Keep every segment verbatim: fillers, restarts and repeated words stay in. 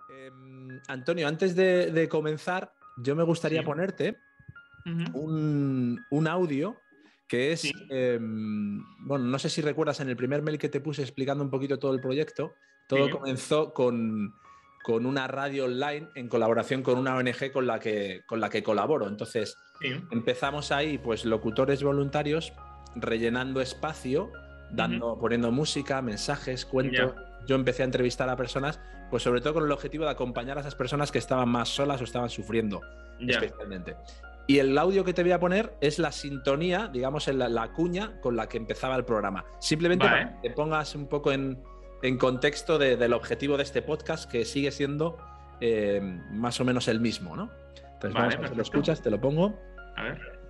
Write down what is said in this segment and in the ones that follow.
Eh, Antonio, antes de, de comenzar, yo me gustaría Sí. ponerte Ujú. un, un audio que es, Sí. eh, bueno, no sé si recuerdas en el primer mail que te puse explicando un poquito todo el proyecto, todo Sí. comenzó con, con una radio online en colaboración con una O N G con la que, con la que colaboro. Entonces, Sí. empezamos ahí, pues, locutores voluntarios rellenando espacio, dando, Ujú. poniendo música, mensajes, cuentos. Ya. Yo empecé a entrevistar a personas, pues sobre todo con el objetivo de acompañar a esas personas que estaban más solas o estaban sufriendo Ya. especialmente. Y el audio que te voy a poner es la sintonía, digamos, en la, la cuña con la que empezaba el programa. Simplemente para Vale. que te pongas un poco en, en contexto de, del objetivo de este podcast, que sigue siendo eh, más o menos el mismo, ¿no? Entonces, vamos Vale, a ver si lo perfecto. escuchas, te lo pongo. A ver.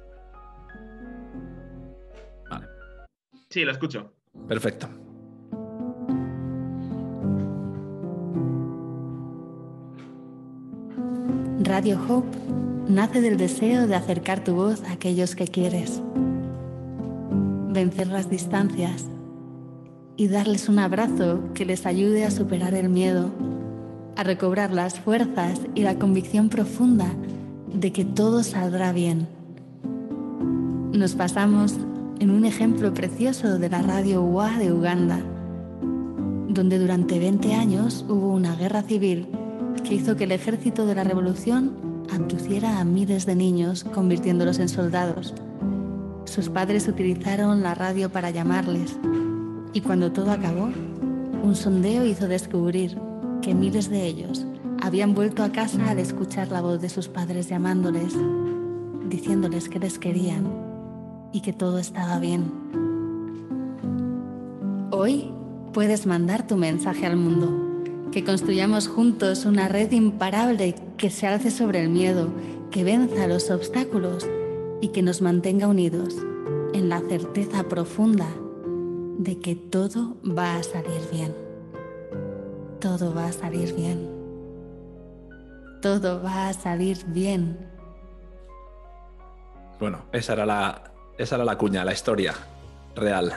Vale, Sí, lo escucho. perfecto. Radio Hope nace del deseo de acercar tu voz a aquellos que quieres, vencer las distancias y darles un abrazo que les ayude a superar el miedo, a recobrar las fuerzas y la convicción profunda de que todo saldrá bien. Nos basamos en un ejemplo precioso de la radio U A de Uganda, donde durante veinte años hubo una guerra civil que hizo que el ejército de la revolución abduciera a miles de niños, convirtiéndolos en soldados. Sus padres utilizaron la radio para llamarles, y cuando todo acabó, un sondeo hizo descubrir que miles de ellos habían vuelto a casa al escuchar la voz de sus padres llamándoles, diciéndoles que les querían y que todo estaba bien. Hoy puedes mandar tu mensaje al mundo. Que construyamos juntos una red imparable que se alce sobre el miedo, que venza los obstáculos y que nos mantenga unidos en la certeza profunda de que todo va a salir bien. Todo va a salir bien. Todo va a salir bien. Bueno, esa era la, esa era la cuña, la historia real.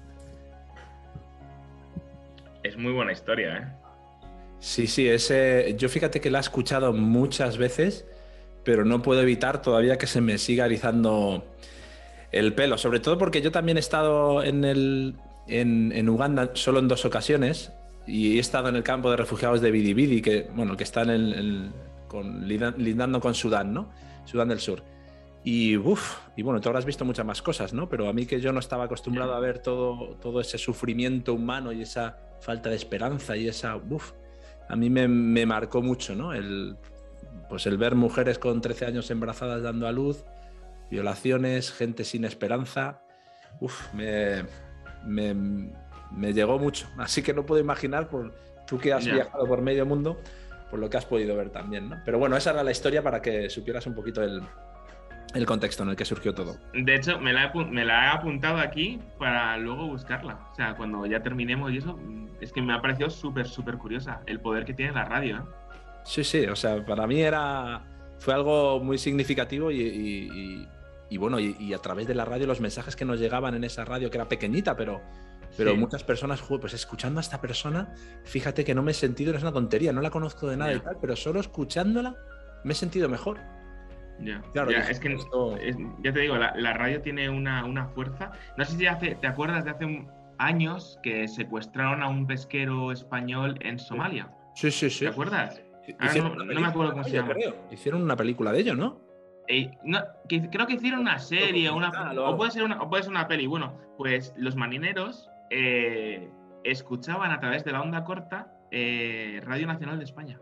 Es muy buena historia, ¿eh? Sí, sí, ese, yo fíjate que la he escuchado muchas veces, pero no puedo evitar todavía que se me siga erizando el pelo, sobre todo porque yo también he estado en, el, en, en Uganda solo en dos ocasiones y he estado en el campo de refugiados de Bidi Bidi, que, bueno, que está en el, el- con, lindando con Sudán, ¿no? Sudán del Sur. Y, uf, y bueno, tú habrás visto muchas más cosas, ¿no? Pero a mí, que yo no estaba acostumbrado Ya. a ver todo, todo ese sufrimiento humano y esa falta de esperanza y esa, uf, a mí me, me marcó mucho, ¿no? El, pues el ver mujeres con trece años embarazadas dando a luz, violaciones, gente sin esperanza, uf, me, me, me llegó mucho. Así que no puedo imaginar, por tú que has Ya. viajado por medio mundo, por lo que has podido ver también, ¿no? Pero bueno, esa era la historia para que supieras un poquito el, el contexto en el que surgió todo. De hecho, me la, he, apu- me la he apuntado aquí para luego buscarla. O sea, cuando ya terminemos y eso, mm, es que me ha parecido súper, súper curiosa el poder que tiene la radio, ¿eh? Sí, sí, o sea, para mí era, fue algo muy significativo y, y, y, y bueno, y, y a través de la radio, los mensajes que nos llegaban en esa radio, que era pequeñita, pero, pero Sí. muchas personas, joder, pues escuchando a esta persona, fíjate que no me he sentido, no es una tontería, no la conozco de nada Ya. y tal, pero solo escuchándola me he sentido mejor. Ya, Claro, ya, dije, es que esto... es- ya te digo, la, la radio tiene una, una fuerza. No sé si hace, te acuerdas de hace un- años que secuestraron a un pesquero español en Somalia. Sí, sí, ¿Te sí. acuerdas? Ahora Hicieron no, una no me película acuerdo cómo de se ello, llama. creo. Hicieron una película de ello, ¿no? Eh, no, que- creo que hicieron una serie, una, Documental o o algo. puede ser una, o puede ser una peli. Bueno, pues los marineros eh, escuchaban a través de la onda corta eh, Radio Nacional de España.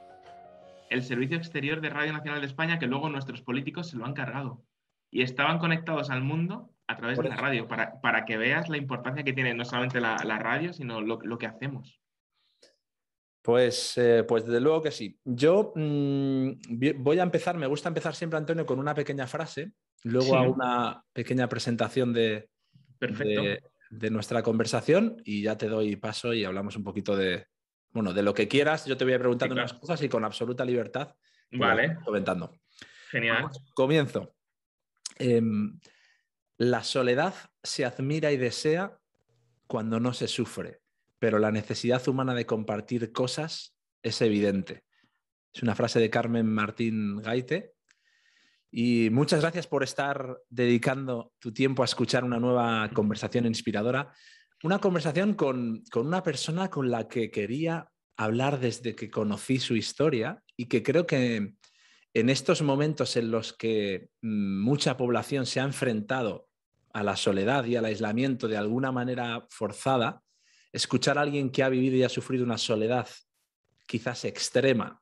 El servicio exterior de Radio Nacional de España, que luego nuestros políticos se lo han cargado. Y estaban conectados al mundo a través Por de la eso. radio, para, para que veas la importancia que tiene no solamente la, la radio, sino lo, lo que hacemos. Pues, eh, pues desde luego que sí. Yo mmm, voy a empezar, me gusta empezar siempre, Antonio, con una pequeña frase, luego Sí, hago una pequeña presentación de, perfecto. de, de nuestra conversación y ya te doy paso y hablamos un poquito de, bueno, de lo que quieras. Yo te voy a Sí, preguntar unas claro. cosas y con absoluta libertad pues las Vale, voy comentando. genial. Vamos, comienzo. Eh, la soledad se admira y desea cuando no se sufre, pero la necesidad humana de compartir cosas es evidente. Es una frase de Carmen Martín Gaite. Y muchas gracias por estar dedicando tu tiempo a escuchar una nueva conversación inspiradora. Una conversación con, con una persona con la que quería hablar desde que conocí su historia y que creo que en estos momentos en los que mucha población se ha enfrentado a la soledad y al aislamiento de alguna manera forzada, escuchar a alguien que ha vivido y ha sufrido una soledad quizás extrema,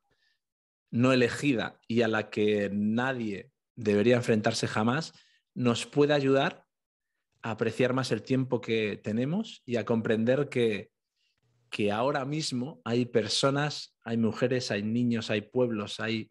no elegida y a la que nadie debería enfrentarse jamás, nos puede ayudar a apreciar más el tiempo que tenemos y a comprender que, que ahora mismo hay personas, hay mujeres, hay niños, hay pueblos, hay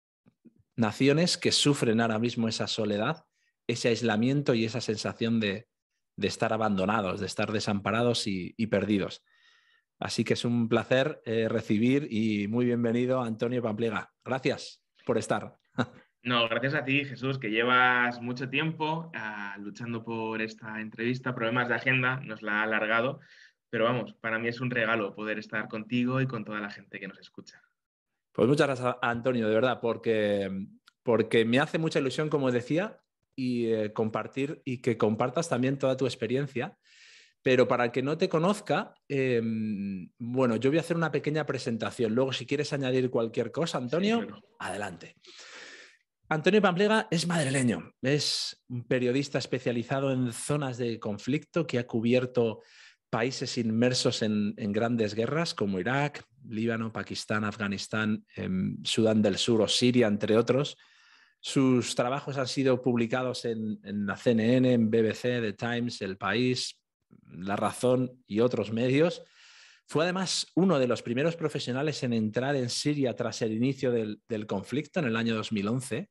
naciones que sufren ahora mismo esa soledad, ese aislamiento y esa sensación de, de estar abandonados, de estar desamparados y, y perdidos. Así que es un placer eh, recibir y muy bienvenido Antonio Pampliega. Gracias por estar. No, gracias a ti, Jesús, que llevas mucho tiempo uh, luchando por esta entrevista. Problemas de agenda nos la ha alargado, pero vamos, para mí es un regalo poder estar contigo y con toda la gente que nos escucha. Pues muchas gracias, Antonio, de verdad, porque, porque me hace mucha ilusión, como decía, y eh, compartir y que compartas también toda tu experiencia. Pero para el que no te conozca, eh, bueno, yo voy a hacer una pequeña presentación. Luego, si quieres añadir cualquier cosa, Antonio, sí, claro. Adelante. Antonio Pampliega es madrileño, es un periodista especializado en zonas de conflicto que ha cubierto países inmersos en, en grandes guerras como Irak, Líbano, Pakistán, Afganistán, eh, Sudán del Sur o Siria, entre otros. Sus trabajos han sido publicados en, en la C N N, en B B C, The Times, El País, La Razón y otros medios. Fue además uno de los primeros profesionales en entrar en Siria tras el inicio del, del conflicto en el año dos mil once.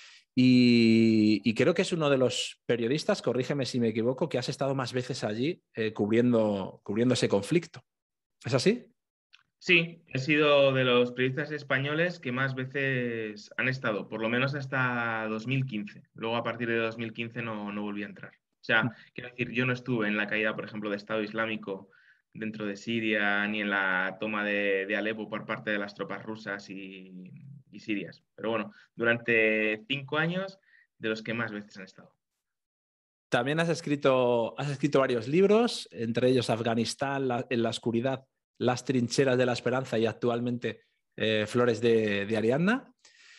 Y, y creo que es uno de los periodistas, corrígeme si me equivoco, que has estado más veces allí eh, cubriendo, cubriendo ese conflicto. ¿Es así? Sí, he sido de los periodistas españoles que más veces han estado, por lo menos hasta dos mil quince. Luego, a partir de dos mil quince, no, no volví a entrar. O sea, quiero decir, yo no estuve en la caída, por ejemplo, de Estado Islámico dentro de Siria, ni en la toma de, de Alepo por parte de las tropas rusas y, y sirias. Pero bueno, durante cinco años, de los que más veces han estado. También has escrito, has escrito varios libros, entre ellos Afganistán, la, en la oscuridad, Las trincheras de la esperanza y actualmente eh, Flores de, de Ariadna.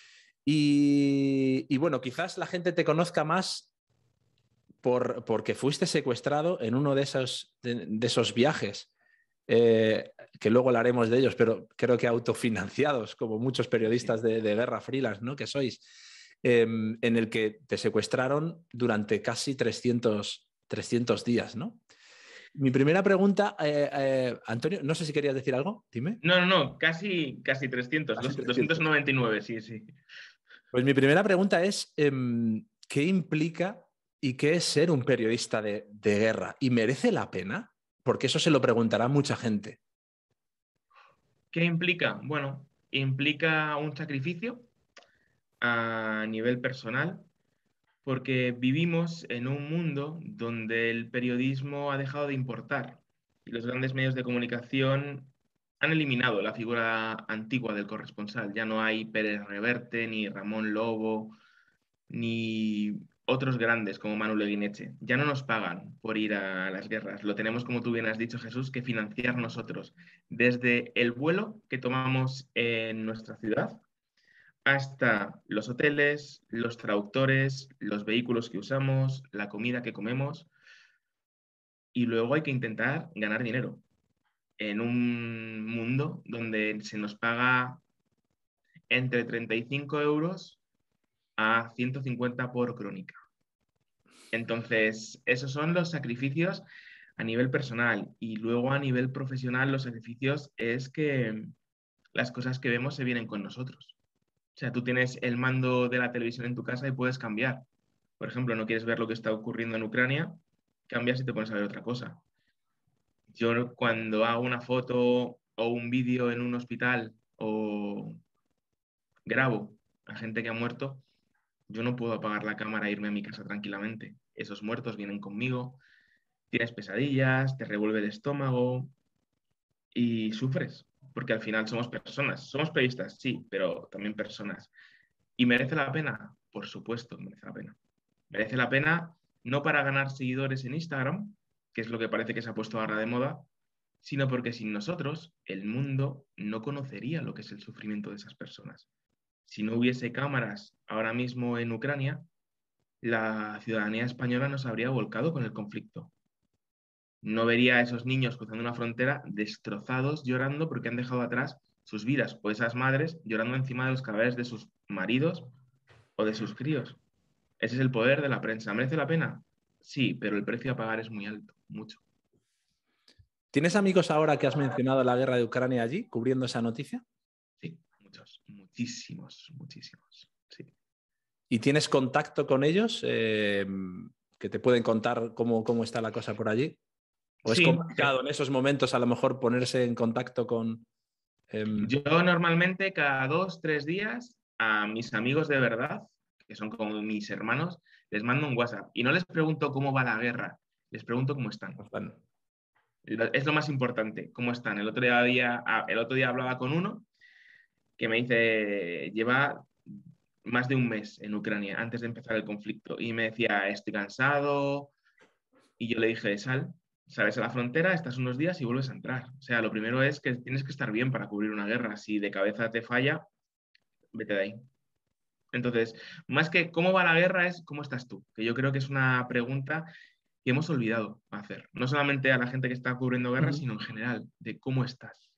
Y, y bueno, quizás la gente te conozca más por, porque fuiste secuestrado en uno de esos, de, de esos viajes, eh, que luego hablaremos de ellos, pero creo que autofinanciados, como muchos periodistas de, de guerra freelance, ¿no? Que sois, eh, en el que te secuestraron durante casi trescientos, trescientos días, ¿no? Mi primera pregunta, eh, eh, Antonio, no sé si querías decir algo, dime. No, no, no, casi, casi trescientos, casi trescientos. doscientos noventa y nueve, sí, sí. Pues mi primera pregunta es, eh, ¿qué implica y qué es ser un periodista de, de guerra? ¿Y merece la pena? Porque eso se lo preguntará mucha gente. ¿Qué implica? Bueno, implica un sacrificio a nivel personal, porque vivimos en un mundo donde el periodismo ha dejado de importar y los grandes medios de comunicación han eliminado la figura antigua del corresponsal. Ya no hay Pérez Reverte, ni Ramón Lobo, ni otros grandes como Manu Leguineche. Ya no nos pagan por ir a las guerras. Lo tenemos, como tú bien has dicho, Jesús, que financiar nosotros. Desde el vuelo que tomamos en nuestra ciudad hasta los hoteles, los traductores, los vehículos que usamos, la comida que comemos. Y luego hay que intentar ganar dinero en un mundo donde se nos paga entre treinta y cinco euros a ciento cincuenta por crónica. Entonces, esos son los sacrificios a nivel personal. Y luego a nivel profesional, los sacrificios es que las cosas que vemos se vienen con nosotros. O sea, tú tienes el mando de la televisión en tu casa y puedes cambiar. Por ejemplo, no quieres ver lo que está ocurriendo en Ucrania, cambias y te pones a ver otra cosa. Yo cuando hago una foto o un vídeo en un hospital o grabo a gente que ha muerto, yo no puedo apagar la cámara e irme a mi casa tranquilamente. Esos muertos vienen conmigo, tienes pesadillas, te revuelve el estómago y sufres, porque al final somos personas. Somos periodistas, sí, pero también personas. ¿Y merece la pena? Por supuesto, merece la pena. Merece la pena no para ganar seguidores en Instagram, que es lo que parece que se ha puesto ahora de moda, sino porque sin nosotros el mundo no conocería lo que es el sufrimiento de esas personas. Si no hubiese cámaras ahora mismo en Ucrania, la ciudadanía española no se habría volcado con el conflicto. No vería a esos niños cruzando una frontera destrozados, llorando porque han dejado atrás sus vidas, o esas madres llorando encima de los cadáveres de sus maridos o de sus críos. Ese es el poder de la prensa. ¿Merece la pena? Sí, pero el precio a pagar es muy alto, mucho. ¿Tienes amigos ahora que has mencionado la guerra de Ucrania allí, cubriendo esa noticia? Sí, muchos, muchísimos, muchísimos. Sí. ¿Y tienes contacto con ellos eh, que te pueden contar cómo, cómo está la cosa por allí? ¿O es Sí, complicado en esos momentos a lo mejor ponerse en contacto con...? Eh... Yo normalmente cada dos, tres días a mis amigos de verdad, que son como mis hermanos, les mando un WhatsApp y no les pregunto cómo va la guerra, les pregunto cómo están. Bueno. Es lo más importante, cómo están. El otro día, el otro día hablaba con uno que me dice, lleva más de un mes en Ucrania antes de empezar el conflicto y me decía, estoy cansado, y yo le dije, sal, sales a la frontera, estás unos días y vuelves a entrar. O sea, lo primero es que tienes que estar bien para cubrir una guerra. Si de cabeza te falla, vete de ahí. Entonces, más que cómo va la guerra es cómo estás tú, que yo creo que es una pregunta que hemos olvidado hacer. No solamente a la gente que está cubriendo guerras, Uh-huh. sino en general, de cómo estás.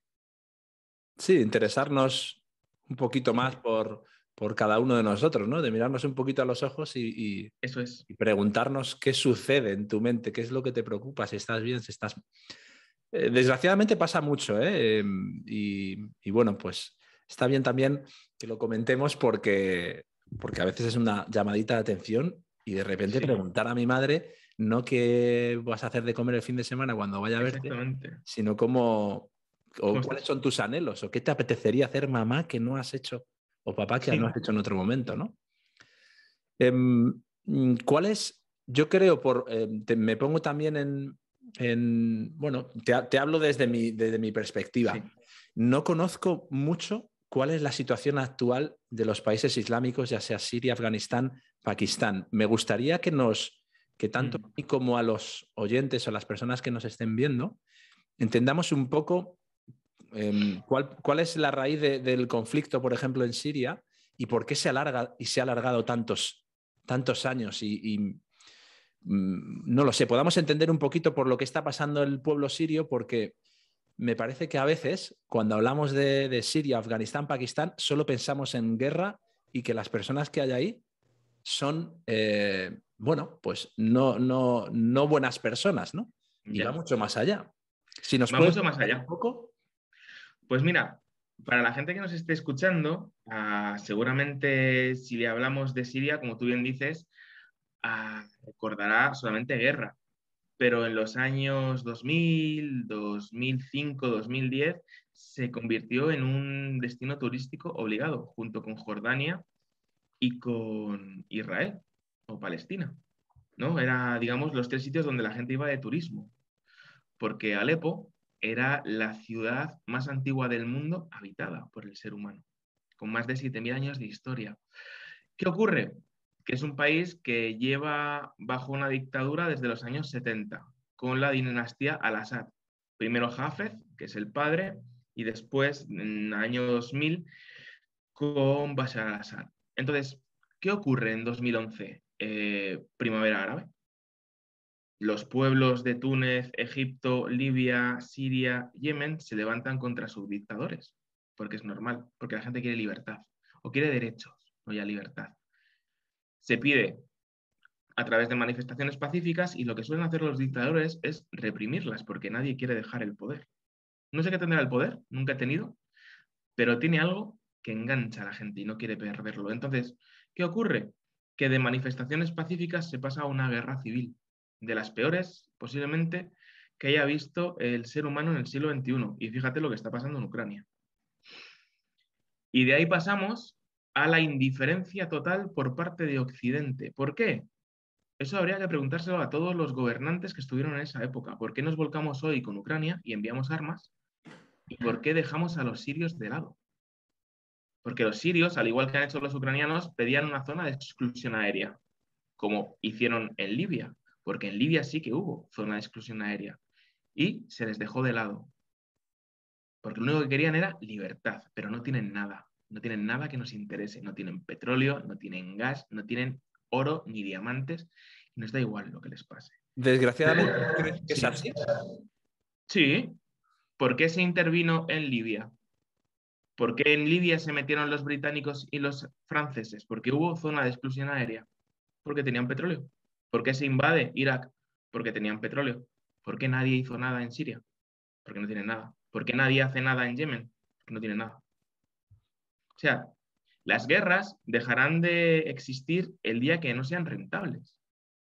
Sí, interesarnos un poquito más por, por cada uno de nosotros, ¿no? De mirarnos un poquito a los ojos y, y, Eso es. y preguntarnos qué sucede en tu mente, qué es lo que te preocupa, si estás bien, si estás... Eh, desgraciadamente pasa mucho, ¿eh? Y, y bueno, pues está bien también que lo comentemos porque, porque a veces es una llamadita de atención y de repente Sí. preguntar a mi madre no qué vas a hacer de comer el fin de semana cuando vaya a verte, Exactamente. sino cómo, o ¿Cómo cuáles estás? son tus anhelos o qué te apetecería hacer, mamá, que no has hecho, o papá, que Sí. no has hecho en otro momento, ¿no? Eh, ¿Cuál es? Yo creo, por, eh, te, me pongo también en, en bueno, te, te hablo desde mi, desde mi perspectiva. Sí. No conozco mucho cuál es la situación actual de los países islámicos, ya sea Siria, Afganistán, Pakistán. Me gustaría que nos, que tanto Mm. a mí como a los oyentes o las personas que nos estén viendo, entendamos un poco eh, cuál, cuál es la raíz de, del conflicto, por ejemplo, en Siria y por qué se alarga y se ha alargado tantos, tantos años y, y mmm, no lo sé, podamos entender un poquito por lo que está pasando el pueblo sirio, porque me parece que a veces cuando hablamos de, de Siria, Afganistán, Pakistán, solo pensamos en guerra y que las personas que hay ahí son, eh, bueno, pues no, no, no buenas personas, ¿no? Y va Ya. mucho más allá. Si nos Va puedes mucho más contar un allá. poco. Pues mira, para la gente que nos esté escuchando, uh, seguramente si le hablamos de Siria, como tú bien dices, uh, recordará solamente guerra. Pero en los años dos mil, dos mil cinco, dos mil diez se convirtió en un destino turístico obligado, junto con Jordania y con Israel o Palestina, ¿no? Era, digamos, los tres sitios donde la gente iba de turismo, porque Alepo era la ciudad más antigua del mundo habitada por el ser humano, con más de siete mil años de historia. ¿Qué ocurre? Que es un país que lleva bajo una dictadura desde los años setenta, con la dinastía Al-Assad. Primero Hafez, que es el padre, y después, en el año dos mil, con Bashar al-Assad. Entonces, ¿qué ocurre en dos mil once? Eh, primavera árabe. Los pueblos de Túnez, Egipto, Libia, Siria, Yemen se levantan contra sus dictadores, porque es normal, porque la gente quiere libertad, o quiere derechos, no ya libertad. Se pide a través de manifestaciones pacíficas y lo que suelen hacer los dictadores es reprimirlas, porque nadie quiere dejar el poder. No sé qué tendrá el poder, nunca he tenido, pero tiene algo que engancha a la gente y no quiere perderlo. Entonces, ¿qué ocurre? Que de manifestaciones pacíficas se pasa a una guerra civil, de las peores, posiblemente, que haya visto el ser humano en el siglo veintiuno. Y fíjate lo que está pasando en Ucrania. Y de ahí pasamos a la indiferencia total por parte de Occidente. ¿Por qué? Eso habría que preguntárselo a todos los gobernantes que estuvieron en esa época. ¿Por qué nos volcamos hoy con Ucrania y enviamos armas ¿Y por qué dejamos a los sirios de lado? Porque los sirios, al igual que han hecho los ucranianos, pedían una zona de exclusión aérea, como hicieron en Libia, porque en Libia sí que hubo zona de exclusión aérea, y se les dejó de lado. Porque lo único que querían era libertad, pero no tienen nada. No tienen nada que nos interese. No tienen petróleo, no tienen gas, no tienen oro ni diamantes. Y nos da igual lo que les pase. Desgraciadamente, ¿crees que es Sí. así? Sí. ¿Por qué se intervino en Libia? ¿Por qué en Libia se metieron los británicos y los franceses? Porque hubo zona de exclusión aérea. Porque tenían petróleo. ¿Por qué se invade Irak? Porque tenían petróleo. ¿Por qué nadie hizo nada en Siria? Porque no tienen nada. ¿Por qué nadie hace nada en Yemen? Porque no tienen nada. O sea, las guerras dejarán de existir el día que no sean rentables.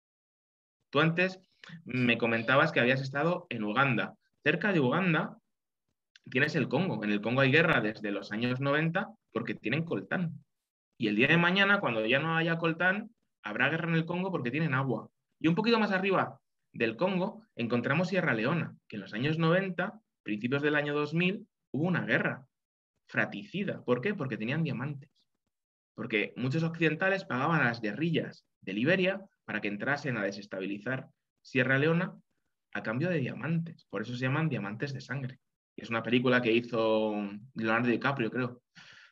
Tú antes me comentabas que habías estado en Uganda. Cerca de Uganda tienes el Congo. En el Congo hay guerra desde los años noventa porque tienen coltán. Y el día de mañana, cuando ya no haya coltán, habrá guerra en el Congo porque tienen agua. Y un poquito más arriba del Congo encontramos Sierra Leona, que en los años noventa, principios del año dos mil, hubo una guerra fratricida. ¿Por qué? Porque tenían diamantes. Porque muchos occidentales pagaban a las guerrillas de Liberia para que entrasen a desestabilizar Sierra Leona a cambio de diamantes. Por eso se llaman diamantes de sangre. Y es una película que hizo Leonardo DiCaprio, creo.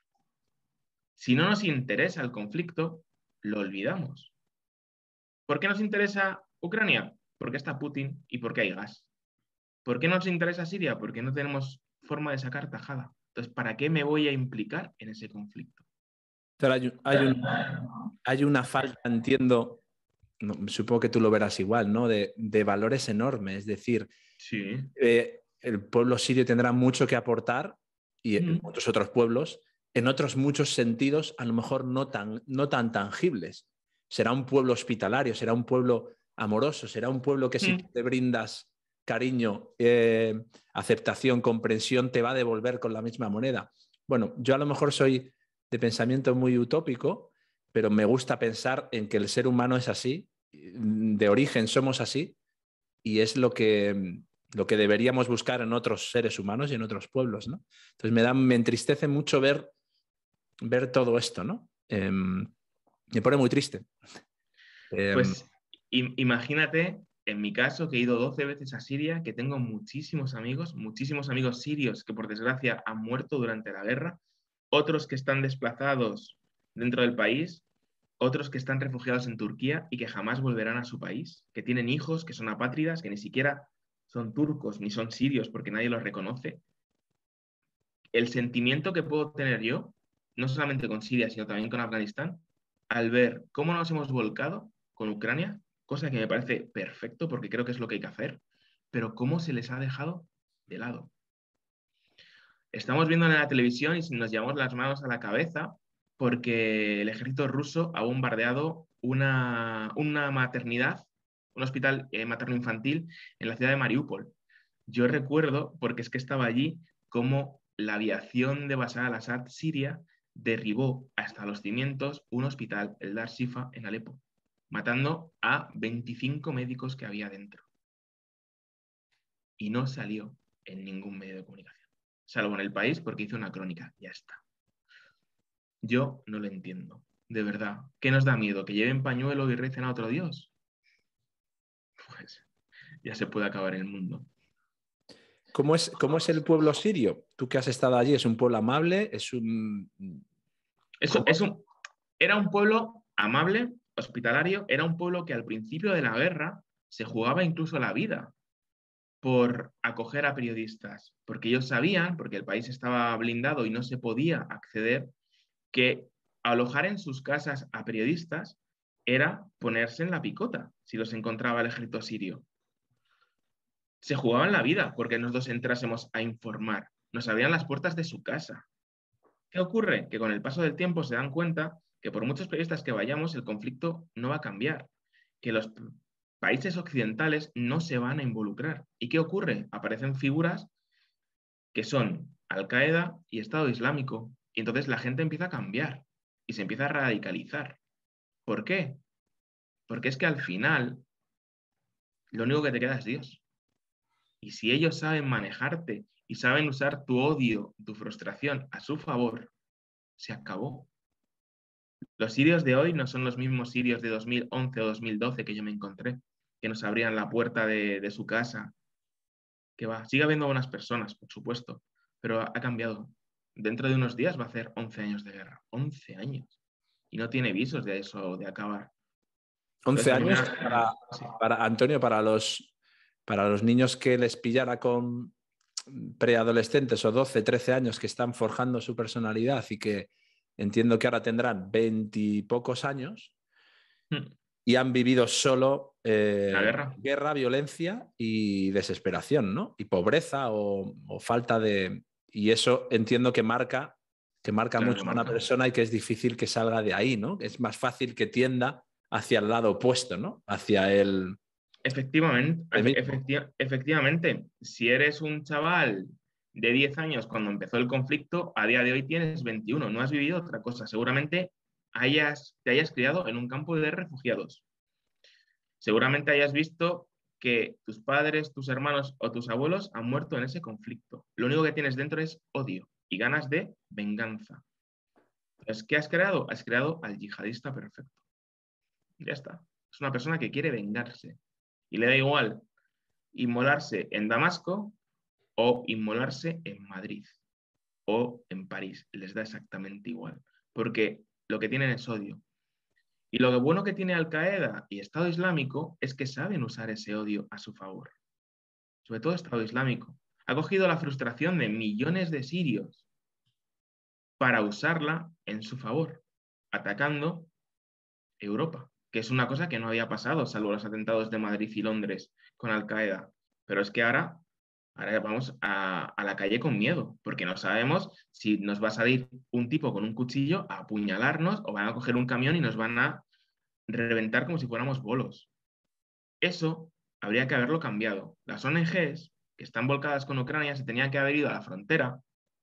Si no nos interesa el conflicto, lo olvidamos. ¿Por qué nos interesa Ucrania? Porque está Putin y porque hay gas. ¿Por qué nos interesa Siria? Porque no tenemos forma de sacar tajada. Entonces, ¿para qué me voy a implicar en ese conflicto? Pero hay, hay, un, hay una falta, entiendo, no, supongo que tú lo verás igual, ¿no? De, de valores enormes. Es decir, sí. eh, el pueblo sirio tendrá mucho que aportar y Mm. muchos otros pueblos, en otros muchos sentidos, a lo mejor no tan, no tan tangibles. Será un pueblo hospitalario, será un pueblo amoroso, será un pueblo que si Mm. tú te brindas cariño, eh, aceptación, comprensión, te va a devolver con la misma moneda. Bueno, yo a lo mejor soy de pensamiento muy utópico, pero me gusta pensar en que el ser humano es así, de origen somos así, y es lo que, lo que deberíamos buscar en otros seres humanos y en otros pueblos, ¿no? Entonces me, da, me entristece mucho ver, ver todo esto, ¿no? Eh, me pone muy triste. Eh, Pues im- imagínate, en mi caso, que he ido doce veces a Siria, que tengo muchísimos amigos, muchísimos amigos sirios que por desgracia han muerto durante la guerra, otros que están desplazados dentro del país, otros que están refugiados en Turquía y que jamás volverán a su país, que tienen hijos, que son apátridas, que ni siquiera son turcos ni son sirios porque nadie los reconoce. El sentimiento que puedo tener yo, no solamente con Siria, sino también con Afganistán, al ver cómo nos hemos volcado con Ucrania, cosa que me parece perfecto porque creo que es lo que hay que hacer, pero cómo se les ha dejado de lado. Estamos viendo en la televisión y nos llevamos las manos a la cabeza porque el ejército ruso ha bombardeado una, una maternidad, un hospital eh, materno-infantil en la ciudad de Mariupol. Yo recuerdo, porque es que estaba allí, cómo la aviación de Bashar al-Assad siria derribó hasta los cimientos un hospital, el Dar Shifa, en Alepo, matando a veinticinco médicos que había dentro. Y no salió en ningún medio de comunicación, salvo en El País porque hizo una crónica, ya está. Yo no lo entiendo, de verdad. ¿Qué nos da miedo? ¿Que lleven pañuelo y recen a otro dios? Pues ya se puede acabar el mundo. ¿Cómo es, ¿Cómo es el pueblo sirio? Tú que has estado allí, ¿es un pueblo amable? ¿Es un...? Eso, es un, era un pueblo amable, hospitalario, era un pueblo que al principio de la guerra se jugaba incluso la vida por acoger a periodistas, porque ellos sabían, porque el país estaba blindado y no se podía acceder, que alojar en sus casas a periodistas era ponerse en la picota si los encontraba el ejército sirio. Se jugaban la vida porque nosotros entrásemos a informar. Nos abrían las puertas de su casa. ¿Qué ocurre? Que con el paso del tiempo se dan cuenta que por muchos periodistas que vayamos, el conflicto no va a cambiar, que los países occidentales no se van a involucrar. ¿Y qué ocurre? Aparecen figuras que son Al-Qaeda y Estado Islámico, y entonces la gente empieza a cambiar y se empieza a radicalizar. ¿Por qué? Porque es que al final lo único que te queda es Dios. Y si ellos saben manejarte y saben usar tu odio, tu frustración a su favor, se acabó. Los sirios de hoy no son los mismos sirios de dos mil once o dos mil doce que yo me encontré, que nos abrían la puerta de, de su casa. Que va, sigue habiendo buenas personas, por supuesto, pero ha, ha cambiado. Dentro de unos días va a hacer once años de guerra. once años. Y no tiene visos de eso, de acabar. once Entonces, años da, para, sí. para Antonio, para los, para los niños que les pillara con preadolescentes o doce, trece años que están forjando su personalidad y que entiendo que ahora tendrán veintipocos años Hmm. y han vivido solo eh, La guerra. guerra, violencia y desesperación, ¿no? Y pobreza o, o falta de... Y eso entiendo que marca, que marca Claro mucho que a una marca. persona y que es difícil que salga de ahí, ¿no? Es más fácil que tienda hacia el lado opuesto, ¿no? Hacia el... Efectivamente, el mismo. efecti- efectivamente, si eres un chaval de diez años cuando empezó el conflicto, a día de hoy tienes veintiuno, no has vivido otra cosa. Seguramente hayas, te hayas criado en un campo de refugiados. Seguramente hayas visto que tus padres, tus hermanos o tus abuelos han muerto en ese conflicto. Lo único que tienes dentro es odio y ganas de venganza. Entonces, ¿qué has creado? Has creado al yihadista perfecto. Ya está. Es una persona que quiere vengarse. Y le da igual inmolarse en Damasco o inmolarse en Madrid o en París. Les da exactamente igual. Porque lo que tienen es odio. Y lo bueno que tiene Al-Qaeda y Estado Islámico es que saben usar ese odio a su favor. Sobre todo Estado Islámico. Ha cogido la frustración de millones de sirios para usarla en su favor, atacando Europa, que es una cosa que no había pasado, salvo los atentados de Madrid y Londres con Al-Qaeda. Pero es que ahora, ahora vamos a, a la calle con miedo, porque no sabemos si nos va a salir un tipo con un cuchillo a apuñalarnos o van a coger un camión y nos van a reventar como si fuéramos bolos. Eso habría que haberlo cambiado. Las O N Ges que están volcadas con Ucrania se tenían que haber ido a la frontera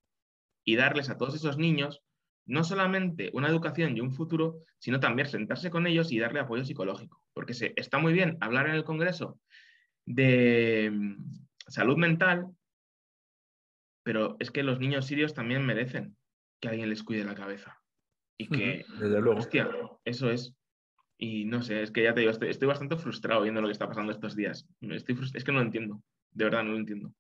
y darles a todos esos niños no solamente una educación y un futuro, sino también sentarse con ellos y darle apoyo psicológico. Porque se, está muy bien hablar en el Congreso de mm, salud mental, pero es que los niños sirios también merecen que alguien les cuide la cabeza. Y que, Desde luego. hostia, eso es. Y no sé, es que ya te digo, estoy, estoy bastante frustrado viendo lo que está pasando estos días. Estoy frust- es que no lo entiendo. De verdad, no lo entiendo.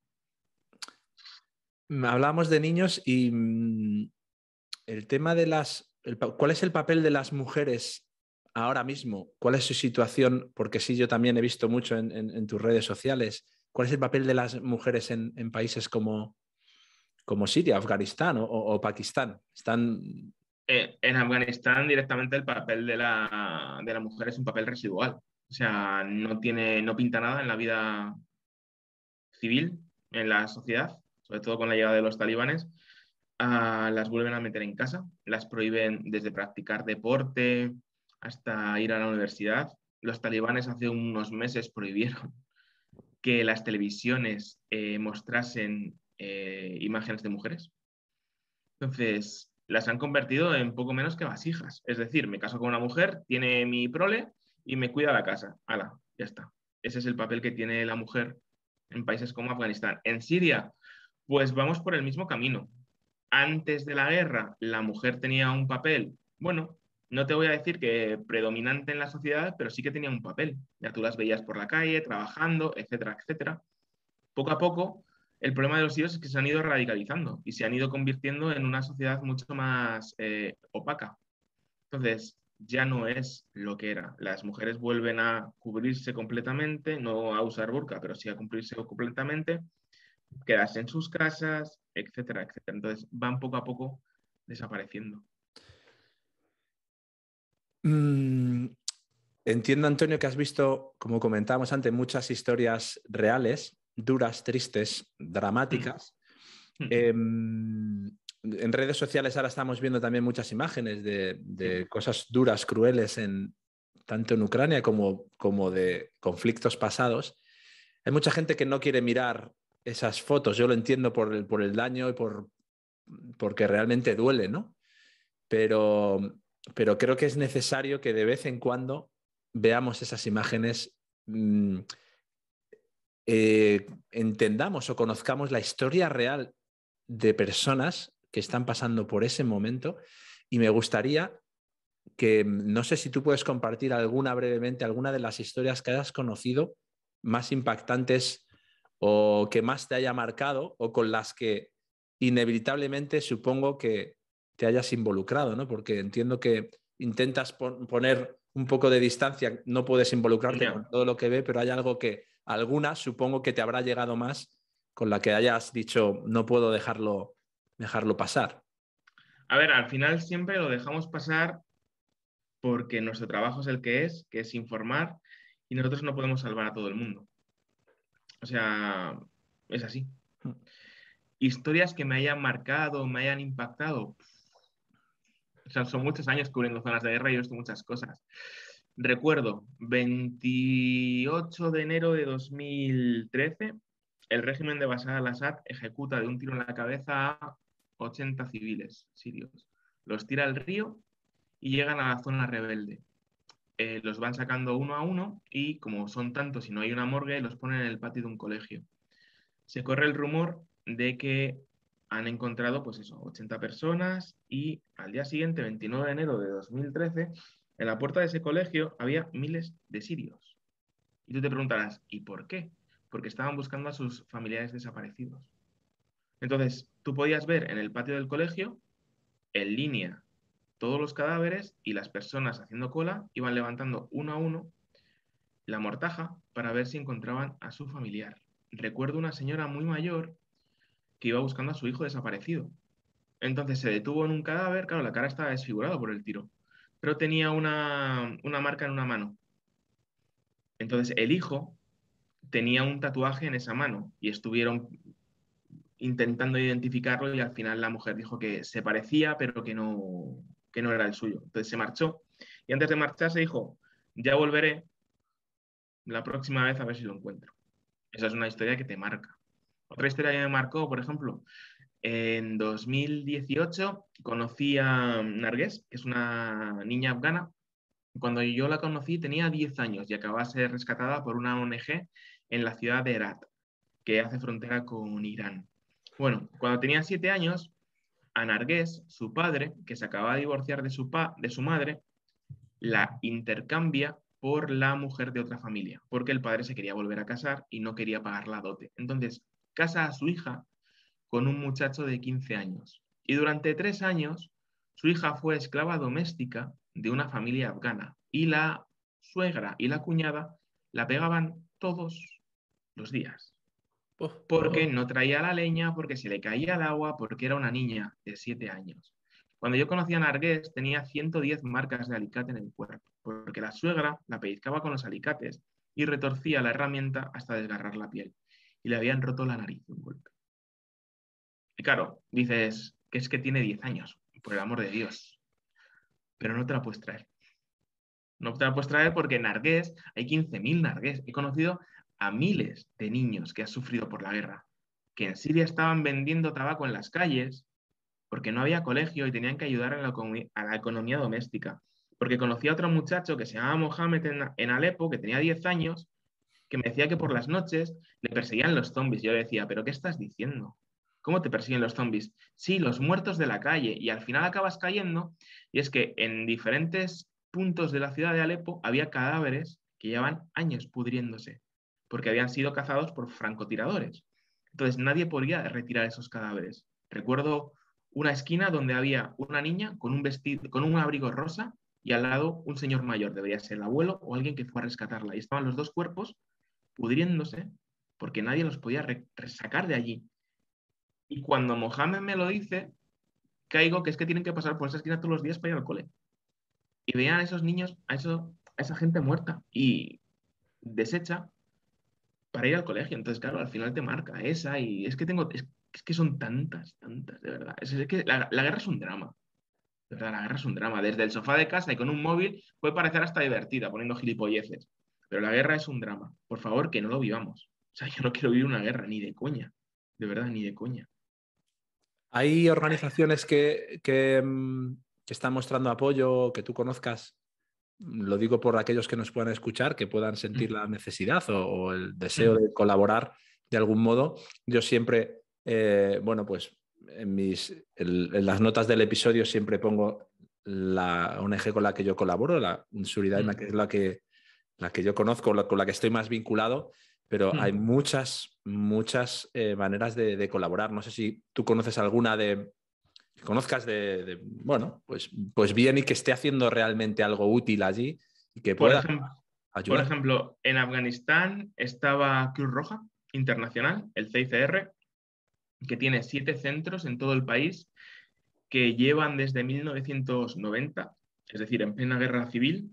Hablábamos de niños y mm, el tema de las... El, ¿cuál es el papel de las mujeres ahora mismo? ¿Cuál es su situación? Porque sí, yo también he visto mucho en, en, en tus redes sociales. ¿Cuál es el papel de las mujeres en, en países como, como Siria, Afganistán o, o Pakistán? Están... Eh, en Afganistán directamente el papel de la, de la mujer es un papel residual. O sea, no tiene, no pinta nada en la vida civil, en la sociedad, sobre todo con la llegada de los talibanes. Uh, las vuelven a meter en casa, las prohíben desde practicar deporte hasta ir a la universidad. Los talibanes hace unos meses prohibieron que las televisiones eh, mostrasen eh, imágenes de mujeres. Entonces, las han convertido en poco menos que vasijas. Es decir, me caso con una mujer, tiene mi prole y me cuida la casa. ¡Hala! Ya está. Ese es el papel que tiene la mujer en países como Afganistán. En Siria, pues vamos por el mismo camino. Antes de la guerra, la mujer tenía un papel, bueno, no te voy a decir que predominante en la sociedad, pero sí que tenía un papel. Ya tú las veías por la calle, trabajando, etcétera, etcétera. Poco a poco, el problema de los sirios es que se han ido radicalizando y se han ido convirtiendo en una sociedad mucho más eh, opaca. Entonces, ya no es lo que era. Las mujeres vuelven a cubrirse completamente, no a usar burka, pero sí a cubrirse completamente, quedarse en sus casas, etcétera, etcétera. Entonces, van poco a poco desapareciendo. Mm, entiendo, Antonio, que has visto, como comentábamos antes, muchas historias reales, duras, tristes, dramáticas. Mm. Eh, en redes sociales ahora estamos viendo también muchas imágenes de, de Sí. cosas duras, crueles, en, tanto en Ucrania como, como de conflictos pasados. Hay mucha gente que no quiere mirar esas fotos. Yo lo entiendo por el, por el daño y por, porque realmente duele, ¿no? Pero, pero creo que es necesario que de vez en cuando veamos esas imágenes mmm, eh, entendamos o conozcamos la historia real de personas que están pasando por ese momento, y me gustaría que, no sé si tú puedes compartir alguna brevemente, alguna de las historias que hayas conocido más impactantes o que más te haya marcado o con las que inevitablemente supongo que te hayas involucrado, ¿no? Porque entiendo que intentas pon- poner un poco de distancia, no puedes involucrarte Ya. con todo lo que ve, pero hay algo que alguna supongo que te habrá llegado más con la que hayas dicho no puedo dejarlo, dejarlo pasar. A ver, al final siempre lo dejamos pasar porque nuestro trabajo es el que es, que es informar, y nosotros no podemos salvar a todo el mundo. O sea, es así. Historias que me hayan marcado, me hayan impactado. O sea, son muchos años cubriendo zonas de guerra y he visto muchas cosas. Recuerdo, veintiocho de enero de dos mil trece, el régimen de Bashar al-Assad ejecuta de un tiro en la cabeza a ochenta civiles sirios. Los tira al río y llegan a la zona rebelde. Eh, los van sacando uno a uno y, como son tantos y no hay una morgue, los ponen en el patio de un colegio. Se corre el rumor de que han encontrado, pues eso, ochenta personas, y al día siguiente, veintinueve de enero de dos mil trece, en la puerta de ese colegio había miles de sirios. Y tú te preguntarás, ¿y por qué? Porque estaban buscando a sus familiares desaparecidos. Entonces, tú podías ver en el patio del colegio, en línea, todos los cadáveres, y las personas haciendo cola iban levantando uno a uno la mortaja para ver si encontraban a su familiar. Recuerdo una señora muy mayor que iba buscando a su hijo desaparecido. Entonces se detuvo en un cadáver, claro, la cara estaba desfigurada por el tiro, pero tenía una, una marca en una mano. Entonces el hijo tenía un tatuaje en esa mano y estuvieron intentando identificarlo, y al final la mujer dijo que se parecía, pero que no, que no era el suyo. Entonces se marchó, y antes de marcharse dijo, ya volveré la próxima vez a ver si lo encuentro. Esa es una historia que te marca. Otra historia que me marcó, por ejemplo, en dos mil dieciocho conocí a Nargués, que es una niña afgana. Cuando yo la conocí tenía diez años y acababa de ser rescatada por una O N G en la ciudad de Herat, que hace frontera con Irán. Bueno, cuando tenía siete años, a Nargués, su padre, que se acababa de divorciar de su, pa de su madre, la intercambia por la mujer de otra familia, porque el padre se quería volver a casar y no quería pagar la dote. Entonces, casa a su hija con un muchacho de quince años. Y durante tres años, su hija fue esclava doméstica de una familia afgana, y la suegra y la cuñada la pegaban todos los días, Uf, porque no traía la leña, porque se le caía el agua, porque era una niña de siete años. Cuando yo conocí a Nargués tenía ciento diez marcas de alicate en el cuerpo, porque la suegra la pellizcaba con los alicates y retorcía la herramienta hasta desgarrar la piel. Y le habían roto la nariz de un golpe. Y claro, dices que es que tiene diez años, por el amor de Dios, pero no te la puedes traer. No te la puedes traer porque Nargués, hay quince mil Nargués. He conocido a miles de niños que han sufrido por la guerra, que en Siria estaban vendiendo tabaco en las calles porque no había colegio y tenían que ayudar a la, a la economía doméstica. Porque conocí a otro muchacho que se llamaba Mohamed en, en Alepo, que tenía diez años, que me decía que por las noches le perseguían los zombies. Yo le decía, ¿pero qué estás diciendo? ¿Cómo te persiguen los zombies? Sí, los muertos de la calle. Y al final acabas cayendo, y es que en diferentes puntos de la ciudad de Alepo había cadáveres que llevaban años pudriéndose, porque habían sido cazados por francotiradores. Entonces nadie podía retirar esos cadáveres. Recuerdo una esquina donde había una niña con un vestido, con un abrigo rosa, y al lado un señor mayor, debería ser el abuelo o alguien que fue a rescatarla. Y estaban los dos cuerpos pudriéndose porque nadie los podía re sacar de allí. Y cuando Mohamed me lo dice, caigo que es que tienen que pasar por esa esquina todos los días para ir al cole. Y veían a esos niños, a, eso, a esa gente muerta y deshecha para ir al colegio. Entonces, claro, al final te marca esa, y es que tengo, es, es que son tantas, tantas, de verdad. Es, es que la, la guerra es un drama. De verdad, la guerra es un drama. Desde el sofá de casa y con un móvil puede parecer hasta divertida, poniendo gilipolleces. Pero la guerra es un drama. Por favor, que no lo vivamos. O sea, yo no quiero vivir una guerra, ni de coña. De verdad, ni de coña. ¿hay organizaciones que, que, mm, que están mostrando apoyo, que tú conozcas lo digo por aquellos que nos puedan escuchar, que puedan sentir la necesidad o, o el deseo de colaborar de algún modo. Yo siempre, eh, bueno, pues en, mis, en, en las notas del episodio siempre pongo la O N G con la que yo colaboro, la Suridaima, mm. que es la que, la que yo conozco, la, con la que estoy más vinculado, pero mm. hay muchas, muchas eh, maneras de, de colaborar. No sé si tú conoces alguna de... que conozcas de, de, bueno, pues, pues bien y que esté haciendo realmente algo útil allí y que pueda por ejemplo, ayudar. Por ejemplo, en Afganistán estaba Cruz Roja Internacional, el C I C R, que tiene siete centros en todo el país que llevan desde mil novecientos noventa, es decir, en plena guerra civil,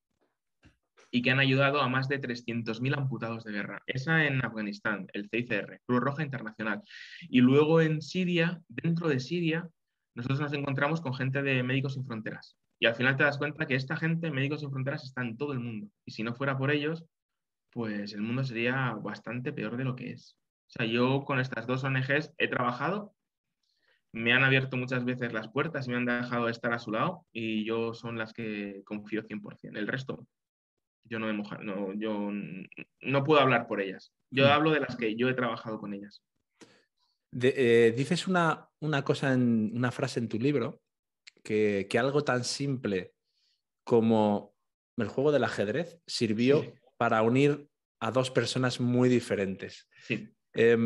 y que han ayudado a más de trescientos mil amputados de guerra. Esa en Afganistán, el C I C R, Cruz Roja Internacional. Y luego en Siria, dentro de Siria, nosotros nos encontramos con gente de Médicos Sin Fronteras. Y al final te das cuenta que esta gente, Médicos Sin Fronteras, está en todo el mundo. Y si no fuera por ellos, pues el mundo sería bastante peor de lo que es. O sea, yo con estas dos O N Ges he trabajado, me han abierto muchas veces las puertas y me han dejado estar a su lado y yo son las que confío cien por ciento. El resto, yo no me moja, no, yo no puedo hablar por ellas. Yo hmm. hablo de las que yo he trabajado con ellas. De, eh, dices una, una cosa, en una frase en tu libro, que, que algo tan simple como el juego del ajedrez sirvió sí. para unir a dos personas muy diferentes. Sí. Eh,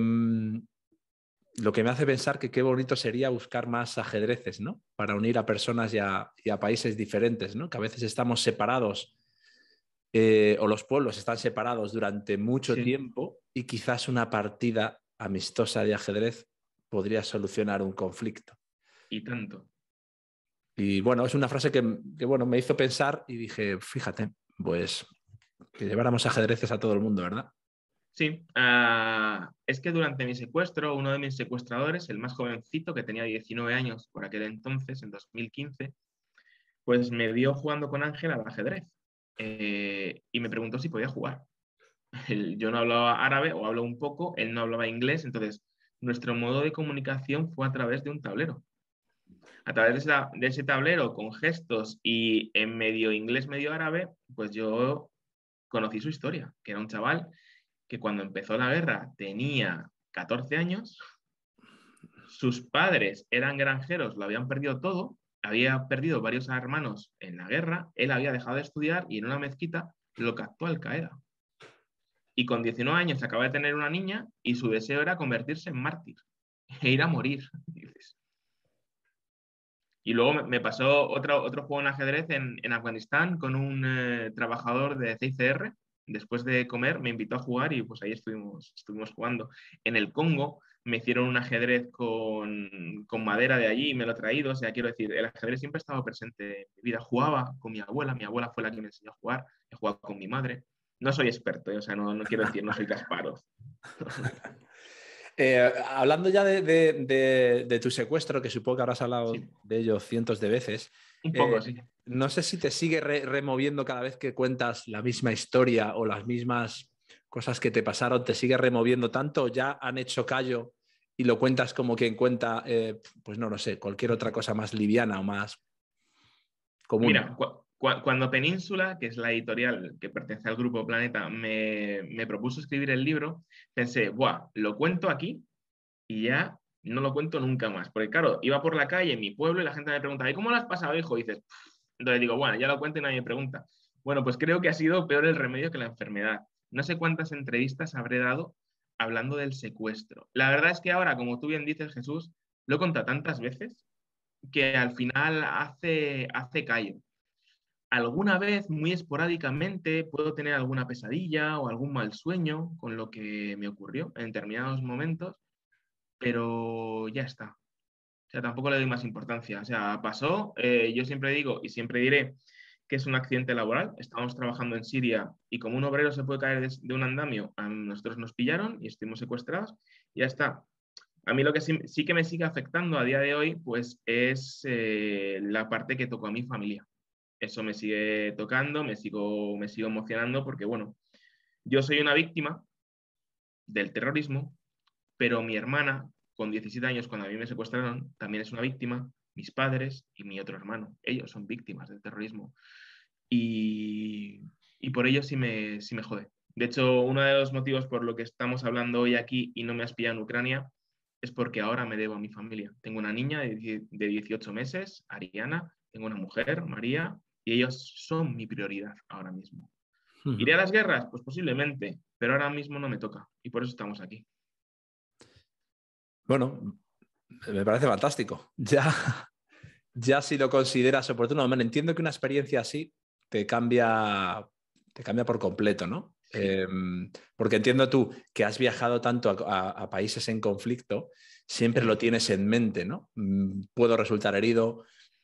lo que me hace pensar que qué bonito sería buscar más ajedrezes, ¿no? Para unir a personas y a, y a países diferentes, ¿no? Que a veces estamos separados eh, o los pueblos están separados durante mucho sí. tiempo y quizás una partida amistosa de ajedrez podría solucionar un conflicto. Y tanto. Y bueno, es una frase que, que bueno, me hizo pensar y dije, fíjate, pues que lleváramos ajedrezes a todo el mundo, ¿verdad? Sí, uh, es que durante mi secuestro, uno de mis secuestradores, el más jovencito, que tenía diecinueve años por aquel entonces, en dos mil quince, pues me vio jugando con Ángel al ajedrez eh, y me preguntó si podía jugar. Él, yo no hablaba árabe o hablo un poco, él no hablaba inglés, entonces nuestro modo de comunicación fue a través de un tablero. A través de, esa, de ese tablero, con gestos y en medio inglés, medio árabe, pues yo conocí su historia, que era un chaval que cuando empezó la guerra tenía catorce años, sus padres eran granjeros, lo habían perdido todo, había perdido varios hermanos en la guerra, él había dejado de estudiar y en una mezquita lo captó Al Qaeda. Y con diecinueve años acaba de tener una niña y su deseo era convertirse en mártir e ir a morir. Y luego me pasó otro, otro juego en ajedrez en, en Afganistán con un eh, trabajador de C I C R. Después de comer me invitó a jugar y pues ahí estuvimos, estuvimos jugando. En el Congo me hicieron un ajedrez con, con madera de allí y me lo he traído. O sea, quiero decir, el ajedrez siempre ha estado presente en mi vida. Jugaba con mi abuela, mi abuela fue la que me enseñó a jugar. He jugado con mi madre. No soy experto, ¿eh? O sea, no, no quiero decir, no soy Kasparov. Eh, hablando ya de, de, de, de tu secuestro, que supongo que habrás hablado sí. de ello cientos de veces. Un poco, eh, sí. No sé si te sigue re removiendo cada vez que cuentas la misma historia o las mismas cosas que te pasaron, te sigue removiendo tanto, o ya han hecho callo y lo cuentas como quien cuenta, eh, pues no lo sé, cualquier otra cosa más liviana o más común. Mira, cu cu cuando Península, que es la editorial que pertenece al Grupo Planeta, me, me propuso escribir el libro, pensé, buah, lo cuento aquí y ya no lo cuento nunca más. Porque claro, iba por la calle en mi pueblo y la gente me preguntaba, ¿y cómo lo has pasado, hijo? Y dices, Pff". Entonces digo, bueno, ya lo cuento y nadie me pregunta. Bueno, pues creo que ha sido peor el remedio que la enfermedad. No sé cuántas entrevistas habré dado hablando del secuestro. La verdad es que ahora, como tú bien dices, Jesús, lo he contado tantas veces que al final hace, hace callo. Alguna vez, muy esporádicamente, puedo tener alguna pesadilla o algún mal sueño con lo que me ocurrió en determinados momentos, pero ya está. O sea, tampoco le doy más importancia. O sea, pasó, eh, yo siempre digo y siempre diré que es un accidente laboral. Estábamos trabajando en Siria y como un obrero se puede caer de, de un andamio, a nosotros nos pillaron y estuvimos secuestrados y ya está. A mí lo que sí, sí que me sigue afectando a día de hoy, pues es eh, la parte que tocó a mi familia. Eso me sigue tocando, me sigo, me sigo emocionando porque, bueno, yo soy una víctima del terrorismo, pero mi hermana, con diecisiete años, cuando a mí me secuestraron, también es una víctima, mis padres y mi otro hermano. Ellos son víctimas del terrorismo. y, y por ello sí me, sí me jode. De hecho, uno de los motivos por lo que estamos hablando hoy aquí y no me has pillado en Ucrania es porque ahora me debo a mi familia. Tengo una niña de dieciocho meses, Ariana, tengo una mujer, María, y ellos son mi prioridad ahora mismo. Uh-huh. ¿Iré a las guerras? Pues posiblemente, pero ahora mismo no me toca y por eso estamos aquí. Bueno, me parece fantástico. Ya, ya si lo consideras oportuno, bueno, entiendo que una experiencia así te cambia, te cambia por completo, ¿no? Sí. Eh, porque entiendo tú que has viajado tanto a, a, a países en conflicto, siempre lo tienes en mente, ¿no? Mm, puedo resultar herido,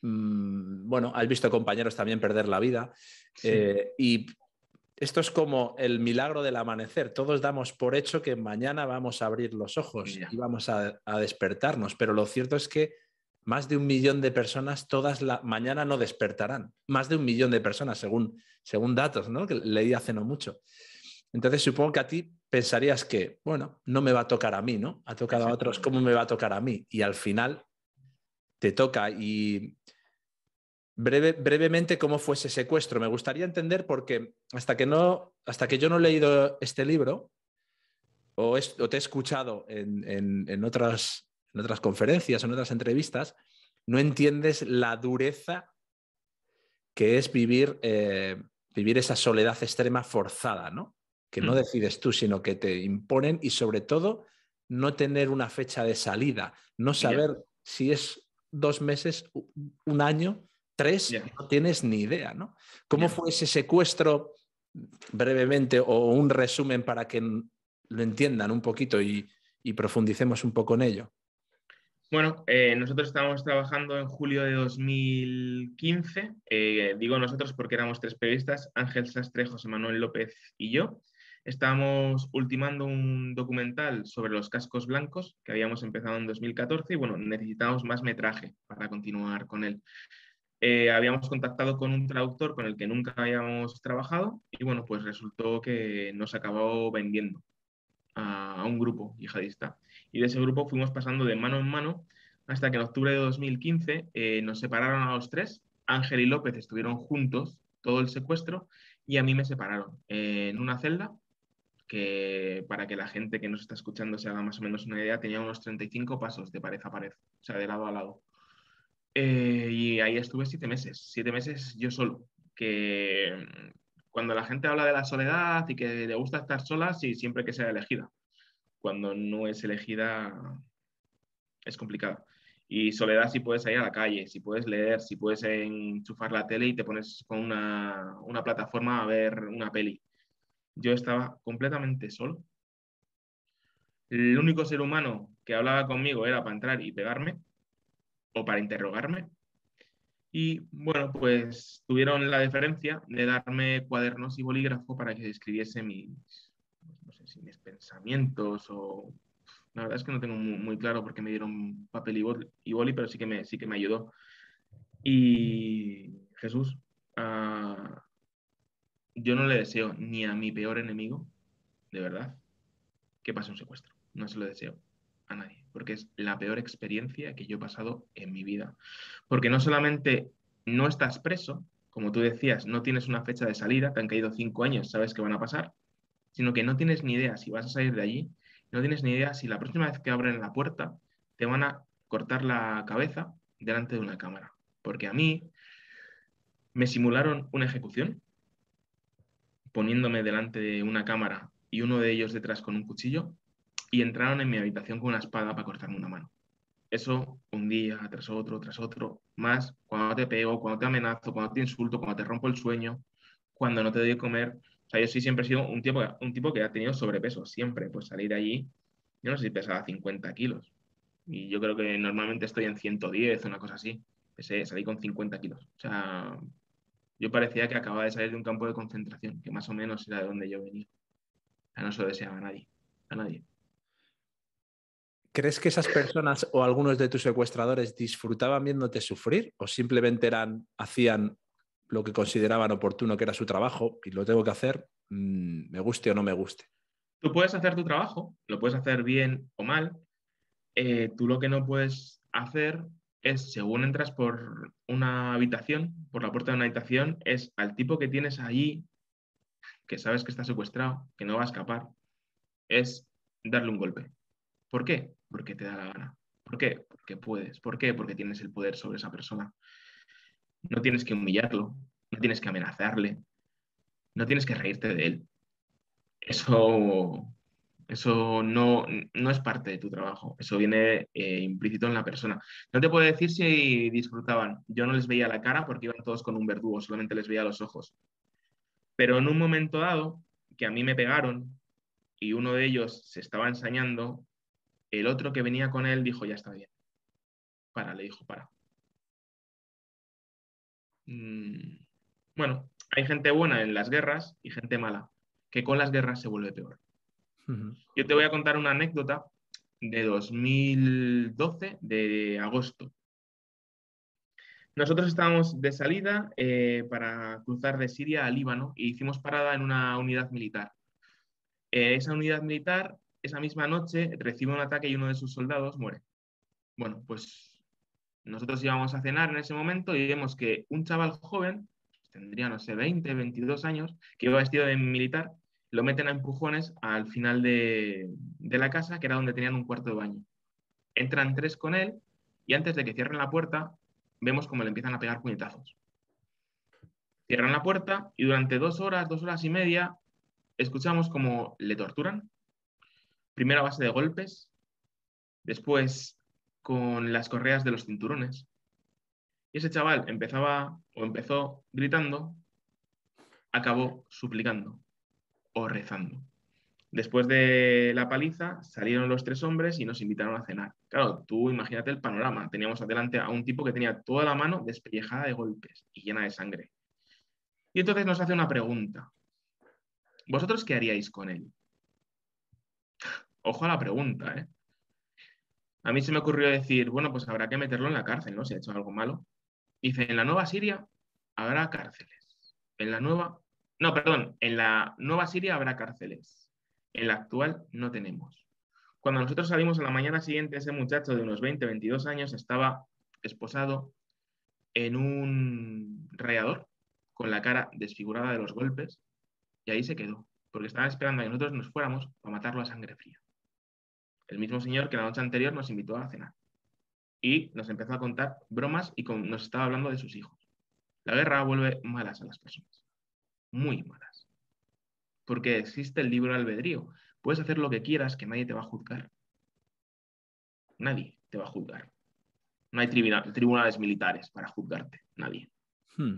mm, bueno, has visto compañeros también perder la vida, sí. eh, y esto es como el milagro del amanecer. Todos damos por hecho que mañana vamos a abrir los ojos yeah. y vamos a, a despertarnos, pero lo cierto es que más de un millón de personas todas la mañana no despertarán. Más de un millón de personas, según, según datos, ¿no? Que leí hace no mucho. Entonces supongo que a ti pensarías que, bueno, no me va a tocar a mí, ¿no? Ha tocado a otros, ¿cómo me va a tocar a mí? Y al final te toca. Y breve, brevemente, ¿cómo fue ese secuestro? Me gustaría entender porque hasta que, no, hasta que yo no he leído este libro o, es, o te he escuchado en, en, en otras... en otras conferencias o en otras entrevistas, no entiendes la dureza que es vivir, eh, vivir esa soledad extrema forzada, ¿no? Que no decides tú, sino que te imponen y sobre todo no tener una fecha de salida, no saber yeah. si es dos meses, un año, tres, yeah. no tienes ni idea, ¿no? ¿Cómo yeah. fue ese secuestro brevemente o un resumen para que lo entiendan un poquito y, y profundicemos un poco en ello? Bueno, eh, nosotros estábamos trabajando en julio de dos mil quince, eh, digo nosotros porque éramos tres periodistas, Ángel Sastre, José Manuel López y yo. Estábamos ultimando un documental sobre los cascos blancos que habíamos empezado en dos mil catorce y bueno, necesitábamos más metraje para continuar con él. Eh, habíamos contactado con un traductor con el que nunca habíamos trabajado y bueno, pues resultó que nos acabó vendiendo a, a un grupo yihadista. Y de ese grupo fuimos pasando de mano en mano hasta que en octubre de dos mil quince eh, nos separaron a los tres. Ángel y López estuvieron juntos todo el secuestro y a mí me separaron eh, en una celda que, para que la gente que nos está escuchando se haga más o menos una idea, tenía unos treinta y cinco pasos de pared a pared, o sea, de lado a lado. Eh, y ahí estuve siete meses, siete meses yo solo, que cuando la gente habla de la soledad y que le gusta estar sola, sí, siempre que sea elegida. Cuando no es elegida, es complicado. Y soledad si puedes ir a la calle, si puedes leer, si puedes enchufar la tele y te pones con una, una plataforma a ver una peli. Yo estaba completamente solo. El único ser humano que hablaba conmigo era para entrar y pegarme o para interrogarme. Y bueno, pues tuvieron la deferencia de darme cuadernos y bolígrafo para que escribiese mis, no sé si mis pensamientos o... La verdad es que no tengo muy, muy claro porque me dieron papel y boli, y boli, pero sí que me, sí que me ayudó. Y Jesús, uh, yo no le deseo ni a mi peor enemigo, de verdad, que pase un secuestro. No se lo deseo a nadie, porque es la peor experiencia que yo he pasado en mi vida. Porque no solamente no estás preso, como tú decías, no tienes una fecha de salida, te han caído cinco años, sabes que van a pasar, sino que no tienes ni idea si vas a salir de allí, no tienes ni idea si la próxima vez que abren la puerta te van a cortar la cabeza delante de una cámara. Porque a mí me simularon una ejecución poniéndome delante de una cámara y uno de ellos detrás con un cuchillo y entraron en mi habitación con una espada para cortarme una mano. Eso un día tras otro, tras otro, más cuando te pego, cuando te amenazo, cuando te insulto, cuando te rompo el sueño, cuando no te doy de comer. O sea, yo sí siempre he sido un tipo, un tipo que ha tenido sobrepeso, siempre. Pues salir de allí, yo no sé si pesaba cincuenta kilos. Y yo creo que normalmente estoy en ciento diez, una cosa así. Pesé, salí con cincuenta kilos. O sea, yo parecía que acababa de salir de un campo de concentración, que más o menos era de donde yo venía. O sea, no se lo deseaba a nadie. A nadie. ¿Crees que esas personas o algunos de tus secuestradores disfrutaban viéndote sufrir o simplemente eran, hacían lo que consideraban oportuno, que era su trabajo y lo tengo que hacer, mmm, me guste o no me guste? Tú puedes hacer tu trabajo, lo puedes hacer bien o mal. Eh, tú lo que no puedes hacer es, según entras por una habitación, por la puerta de una habitación, es al tipo que tienes allí, que sabes que está secuestrado, que no va a escapar, es darle un golpe. ¿Por qué? Porque te da la gana. ¿Por qué? Porque puedes. ¿Por qué? Porque tienes el poder sobre esa persona. No tienes que humillarlo, no tienes que amenazarle, no tienes que reírte de él. Eso, eso no, no es parte de tu trabajo, eso viene eh, implícito en la persona. No te puedo decir si disfrutaban. Yo no les veía la cara porque iban todos con un verdugo, solamente les veía los ojos. Pero en un momento dado, que a mí me pegaron y uno de ellos se estaba ensañando, el otro que venía con él dijo, ya está bien. Para, le dijo, para. Mm, bueno, hay gente buena en las guerras y gente mala, que con las guerras se vuelve peor. Uh-huh. Yo te voy a contar una anécdota de dos mil doce, de agosto. Nosotros estábamos de salida eh, para cruzar de Siria a Líbano y hicimos parada en una unidad militar. Eh, esa unidad militar, esa misma noche, recibe un ataque y uno de sus soldados muere. Bueno, pues nosotros íbamos a cenar en ese momento y vemos que un chaval joven, tendría, no sé, veinte, veintidós años, que iba vestido de militar, lo meten a empujones al final de, de la casa, que era donde tenían un cuarto de baño. Entran tres con él y antes de que cierren la puerta, vemos cómo le empiezan a pegar puñetazos. Cierran la puerta y durante dos horas, dos horas y media, escuchamos cómo le torturan. Primero a base de golpes, después con las correas de los cinturones. Y ese chaval empezaba o empezó gritando, acabó suplicando o rezando. Después de la paliza salieron los tres hombres y nos invitaron a cenar. Claro, tú imagínate el panorama. Teníamos adelante a un tipo que tenía toda la mano despellejada de golpes y llena de sangre. Y entonces nos hace una pregunta. ¿Vosotros qué haríais con él? Ojo a la pregunta, ¿eh? A mí se me ocurrió decir, bueno, pues habrá que meterlo en la cárcel, ¿no? Si ha hecho algo malo. Dice, en la nueva Siria habrá cárceles. En la nueva... No, perdón, en la nueva Siria habrá cárceles. En la actual no tenemos. Cuando nosotros salimos a la mañana siguiente, ese muchacho de unos veinte, veintidós años estaba esposado en un rallador con la cara desfigurada de los golpes y ahí se quedó, porque estaban esperando a que nosotros nos fuéramos para matarlo a sangre fría. El mismo señor que la noche anterior nos invitó a cenar y nos empezó a contar bromas y con, nos estaba hablando de sus hijos. La guerra vuelve malas a las personas, muy malas, porque existe el libre albedrío. Puedes hacer lo que quieras, que nadie te va a juzgar. Nadie te va a juzgar. No hay tribunal, tribunales militares para juzgarte, nadie. Hmm.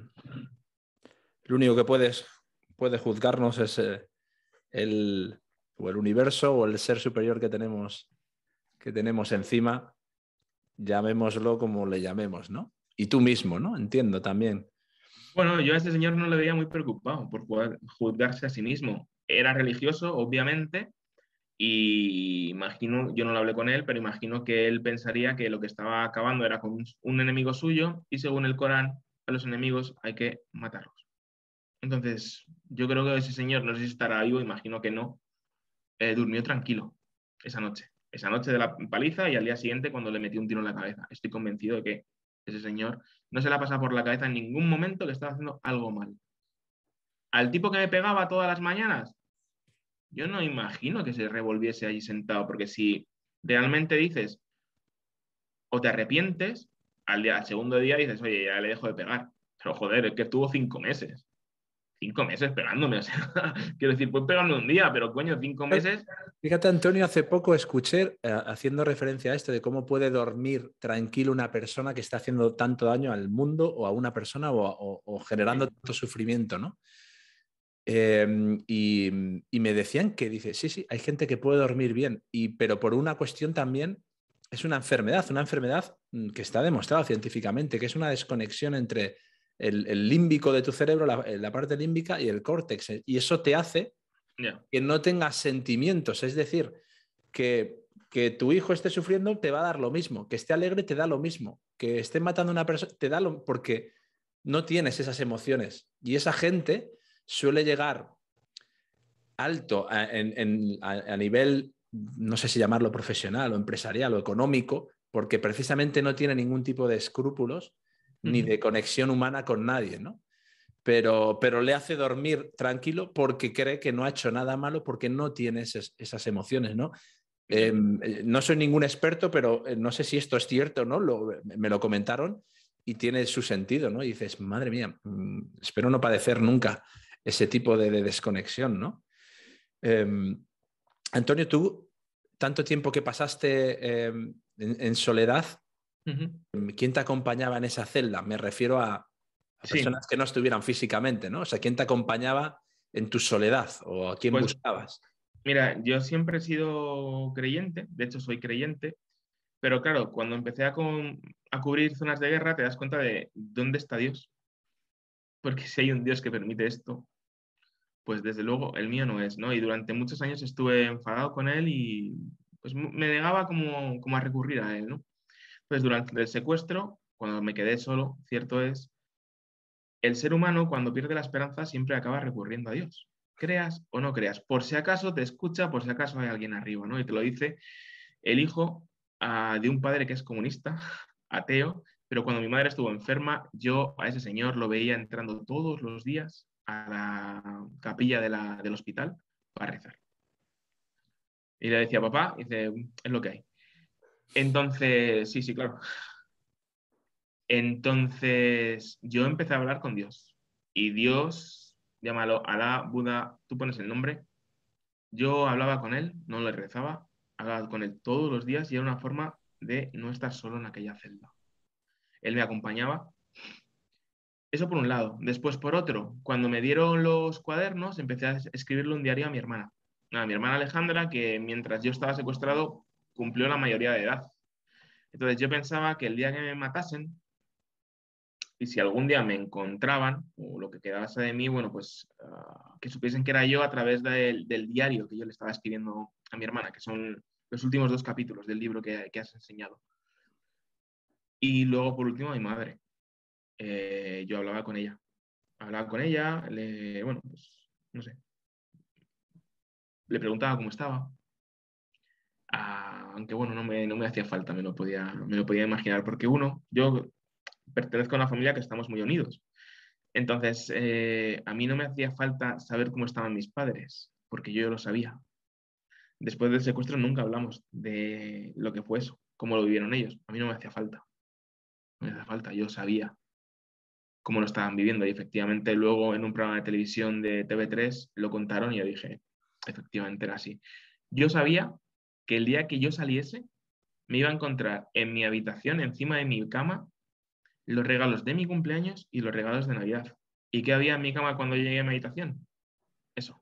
Lo único que puedes, puede juzgarnos es eh, el, o el universo o el ser superior que tenemos, que tenemos encima, llamémoslo como le llamemos, ¿no? Y tú mismo, ¿no? Entiendo también. Bueno, yo a este señor no le veía muy preocupado por juzgarse a sí mismo. Era religioso, obviamente, y imagino, yo no lo hablé con él, pero imagino que él pensaría que lo que estaba acabando era con un, un enemigo suyo y según el Corán, a los enemigos hay que matarlos. Entonces, yo creo que ese señor, no sé si estará vivo, imagino que no, eh, durmió tranquilo esa noche. Esa noche de la paliza y al día siguiente cuando le metió un tiro en la cabeza. Estoy convencido de que ese señor no se le ha pasado por la cabeza en ningún momento que estaba haciendo algo mal. Al tipo que me pegaba todas las mañanas, yo no imagino que se revolviese allí sentado, porque si realmente dices o te arrepientes, al, día, al segundo día dices, oye, ya le dejo de pegar. Pero joder, es que estuvo cinco meses. Cinco meses pegándome, o sea, quiero decir, puedes pegarme un día, pero coño, cinco meses. Fíjate, Antonio, hace poco escuché, eh, haciendo referencia a esto, de cómo puede dormir tranquilo una persona que está haciendo tanto daño al mundo o a una persona o, o, o generando sí. tanto sufrimiento, ¿no? Eh, y, y me decían que, dice, sí, sí, hay gente que puede dormir bien, y, pero por una cuestión también, es una enfermedad, una enfermedad que está demostrada científicamente, que es una desconexión entre el, el límbico de tu cerebro, la, la parte límbica y el córtex, y eso te hace yeah. que no tengas sentimientos, es decir, que, que tu hijo esté sufriendo te va a dar lo mismo, que esté alegre te da lo mismo, que esté matando a una persona te da lo porque no tienes esas emociones, y esa gente suele llegar alto a, en, en, a, a nivel, no sé si llamarlo profesional o empresarial o económico, porque precisamente no tiene ningún tipo de escrúpulos uh-huh. ni de conexión humana con nadie, ¿no? Pero, pero le hace dormir tranquilo porque cree que no ha hecho nada malo, porque no tiene esas, esas emociones, ¿no? Eh, no soy ningún experto, pero no sé si esto es cierto o no, lo, me lo comentaron y tiene su sentido, ¿no? Y dices, madre mía, espero no padecer nunca ese tipo de, de desconexión, ¿no? Eh, Antonio, tú, tanto tiempo que pasaste eh, en, en soledad, uh-huh. ¿quién te acompañaba en esa celda? Me refiero a, a personas sí. que no estuvieran físicamente, ¿no? O sea, ¿quién te acompañaba en tu soledad o a quién pues, buscabas? Mira, yo siempre he sido creyente, de hecho soy creyente, pero claro, cuando empecé a, con, a cubrir zonas de guerra te das cuenta de dónde está Dios. Porque si hay un Dios que permite esto, pues desde luego el mío no es, ¿no? Y durante muchos años estuve enfadado con él y pues me negaba como, como a recurrir a él, ¿no? Pues durante el secuestro, cuando me quedé solo, cierto es, el ser humano cuando pierde la esperanza siempre acaba recurriendo a Dios. Creas o no creas, por si acaso te escucha, por si acaso hay alguien arriba, ¿no? Y te lo dice el hijo uh, de un padre que es comunista, ateo, pero cuando mi madre estuvo enferma, yo a ese señor lo veía entrando todos los días a la capilla de la, del hospital para rezar. Y le decía, papá, y dice, es lo que hay. Entonces, sí, sí, claro. Entonces, yo empecé a hablar con Dios. Y Dios, llámalo Alá, Buda, tú pones el nombre. Yo hablaba con él, no le rezaba, hablaba con él todos los días y era una forma de no estar solo en aquella celda. Él me acompañaba. Eso por un lado. Después, por otro, cuando me dieron los cuadernos, empecé a escribirle un diario a mi hermana. A mi hermana Alejandra, que mientras yo estaba secuestrado, cumplió la mayoría de edad. Entonces yo pensaba que el día que me matasen, y si algún día me encontraban, o lo que quedase de mí, bueno, pues uh, que supiesen que era yo a través del, del diario que yo le estaba escribiendo a mi hermana, que son los últimos dos capítulos del libro que, que has enseñado. Y luego, por último, a mi madre. Eh, yo hablaba con ella. Hablaba con ella, le, bueno, pues, no sé. Le preguntaba cómo estaba. Ah, aunque, bueno, no me, no me hacía falta, me lo, podía, me lo podía imaginar, porque uno, yo pertenezco a una familia que estamos muy unidos. Entonces, eh, a mí no me hacía falta saber cómo estaban mis padres, porque yo lo sabía. Después del secuestro nunca hablamos de lo que fue eso, cómo lo vivieron ellos. A mí no me hacía falta. No me hacía falta, yo sabía cómo lo estaban viviendo. Y efectivamente luego en un programa de televisión de T V tres lo contaron y yo dije, efectivamente era así. Yo sabía que el día que yo saliese me iba a encontrar en mi habitación, encima de mi cama, los regalos de mi cumpleaños y los regalos de Navidad. ¿Y qué había en mi cama cuando llegué a mi habitación? Eso.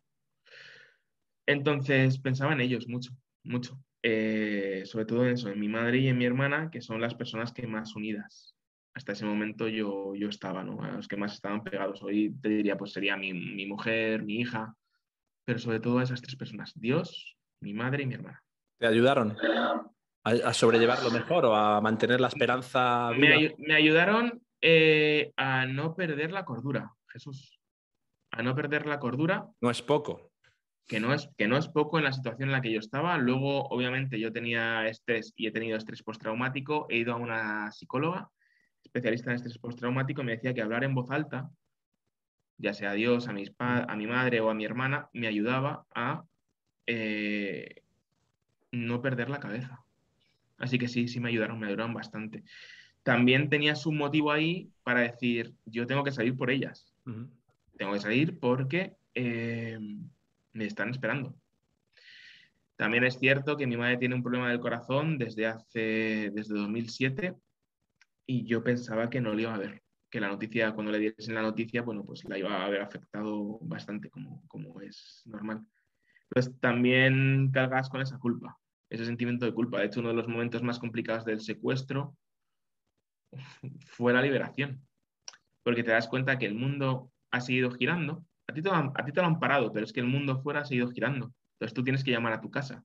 Entonces pensaba en ellos mucho, mucho. Eh, sobre todo en eso, en mi madre y en mi hermana, que son las personas que más unidas. Hasta ese momento yo, yo estaba, ¿no? A los que más estaban pegados. Hoy te diría, pues sería mi, mi mujer, mi hija, pero sobre todo a esas tres personas, Dios, mi madre y mi hermana. ¿Te ayudaron a, a sobrellevarlo mejor o a mantener la esperanza viva? Me, me ayudaron eh, a no perder la cordura, Jesús. A no perder la cordura. No es poco. Que no es, que no es poco en la situación en la que yo estaba. Luego, obviamente, yo tenía estrés y he tenido estrés postraumático. He ido a una psicóloga, especialista en estrés postraumático, y me decía que hablar en voz alta, ya sea a Dios, a, mis a mi madre o a mi hermana, me ayudaba a eh, no perder la cabeza. Así que sí, sí me ayudaron, me ayudaron bastante. También tenía su motivo ahí para decir, yo tengo que salir por ellas. Uh-huh. Tengo que salir porque eh, me están esperando. También es cierto que mi madre tiene un problema del corazón desde hace, desde dos mil siete y yo pensaba que no le iba a ver, que la noticia, cuando le diesen la noticia, bueno, pues la iba a haber afectado bastante, como, como es normal. Entonces también cargas con esa culpa, ese sentimiento de culpa. De hecho, uno de los momentos más complicados del secuestro fue la liberación, porque te das cuenta que el mundo ha seguido girando. A ti te lo han, a ti te lo han parado, pero es que el mundo fuera ha seguido girando. Entonces tú tienes que llamar a tu casa.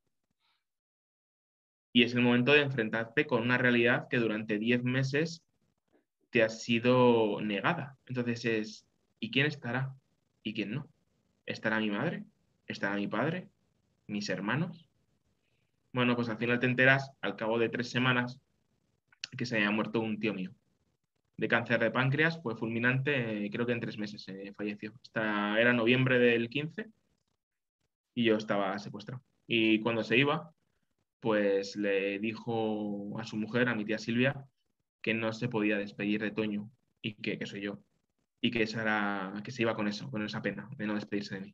Y es el momento de enfrentarte con una realidad que durante diez meses te ha sido negada. Entonces es, ¿y quién estará? ¿Y quién no? ¿Estará mi madre? ¿Estará mi padre? ¿Mis hermanos? Bueno, pues al final te enteras, al cabo de tres semanas, que se había muerto un tío mío de cáncer de páncreas, fue fulminante, creo que en tres meses eh, falleció. Hasta, era noviembre del quince y yo estaba secuestrado. Y cuando se iba, pues le dijo a su mujer, a mi tía Silvia, que no se podía despedir de Toño y que, que soy yo. Y que, esa era, que se iba con eso, con esa pena de no despedirse de mí.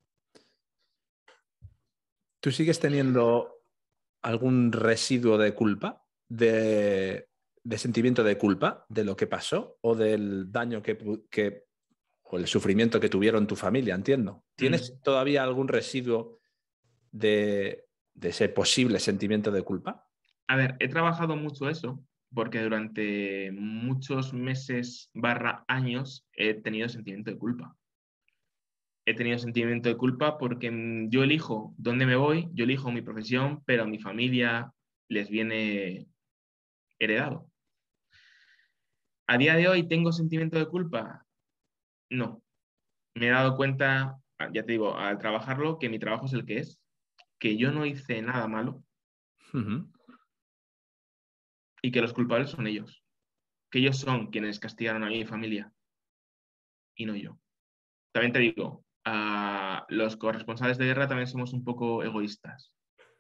¿Tú sigues teniendo algún residuo de culpa, de, de sentimiento de culpa de lo que pasó o del daño que, que o el sufrimiento que tuvieron tu familia, entiendo? ¿Tienes mm. todavía algún residuo de, de ese posible sentimiento de culpa? A ver, he trabajado mucho eso porque durante muchos meses barra años he tenido sentimiento de culpa. He tenido sentimiento de culpa porque yo elijo dónde me voy, yo elijo mi profesión, pero a mi familia les viene heredado. ¿A día de hoy tengo sentimiento de culpa? No. Me he dado cuenta, ya te digo, al trabajarlo, que mi trabajo es el que es, que yo no hice nada malo uh-huh. y que los culpables son ellos. Que ellos son quienes castigaron a mi familia y no yo. También te digo, uh, los corresponsales de guerra también somos un poco egoístas.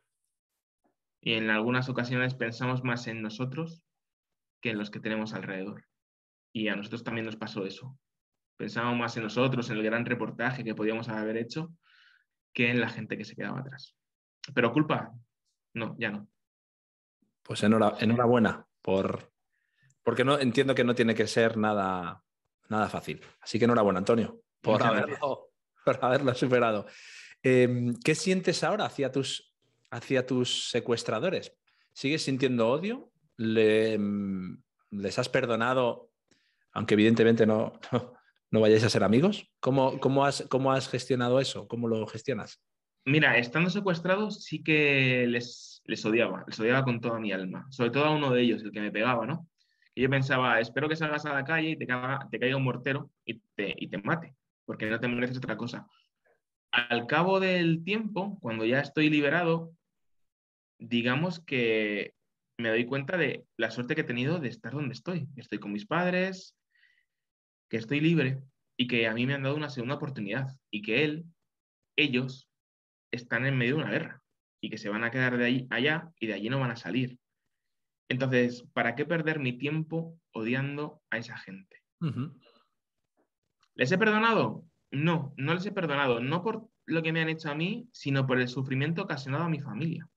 Y en algunas ocasiones pensamos más en nosotros que en los que tenemos alrededor. Y a nosotros también nos pasó eso. Pensábamos más en nosotros, en el gran reportaje que podíamos haber hecho, que en la gente que se quedaba atrás. Pero culpa, no, ya no. Pues enhorabuena, por, porque no, entiendo que no tiene que ser nada, nada fácil. Así que enhorabuena, Antonio, por, haberlo, por haberlo superado. Eh, ¿Qué sientes ahora hacia tus, hacia tus secuestradores? ¿Sigues sintiendo odio? ¿Le, ¿Les has perdonado, aunque evidentemente no, no, no vayáis a ser amigos? ¿Cómo, cómo, has, ¿Cómo has gestionado eso? ¿Cómo lo gestionas? Mira, estando secuestrados sí que les, les odiaba, les odiaba con toda mi alma. Sobre todo a uno de ellos, el que me pegaba, ¿no? Y yo pensaba, espero que salgas a la calle y te caiga, te caiga un mortero y te, y te mate, porque no te mereces otra cosa. Al cabo del tiempo, cuando ya estoy liberado, digamos que me doy cuenta de la suerte que he tenido de estar donde estoy. Estoy con mis padres, que estoy libre y que a mí me han dado una segunda oportunidad y que él, ellos, están en medio de una guerra y que se van a quedar de ahí allá y de allí no van a salir. Entonces, ¿para qué perder mi tiempo odiando a esa gente? Uh-huh. ¿Les he perdonado? No, no les he perdonado, no por lo que me han hecho a mí, sino por el sufrimiento ocasionado a mi familia.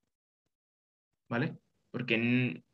¿Vale? Porque n-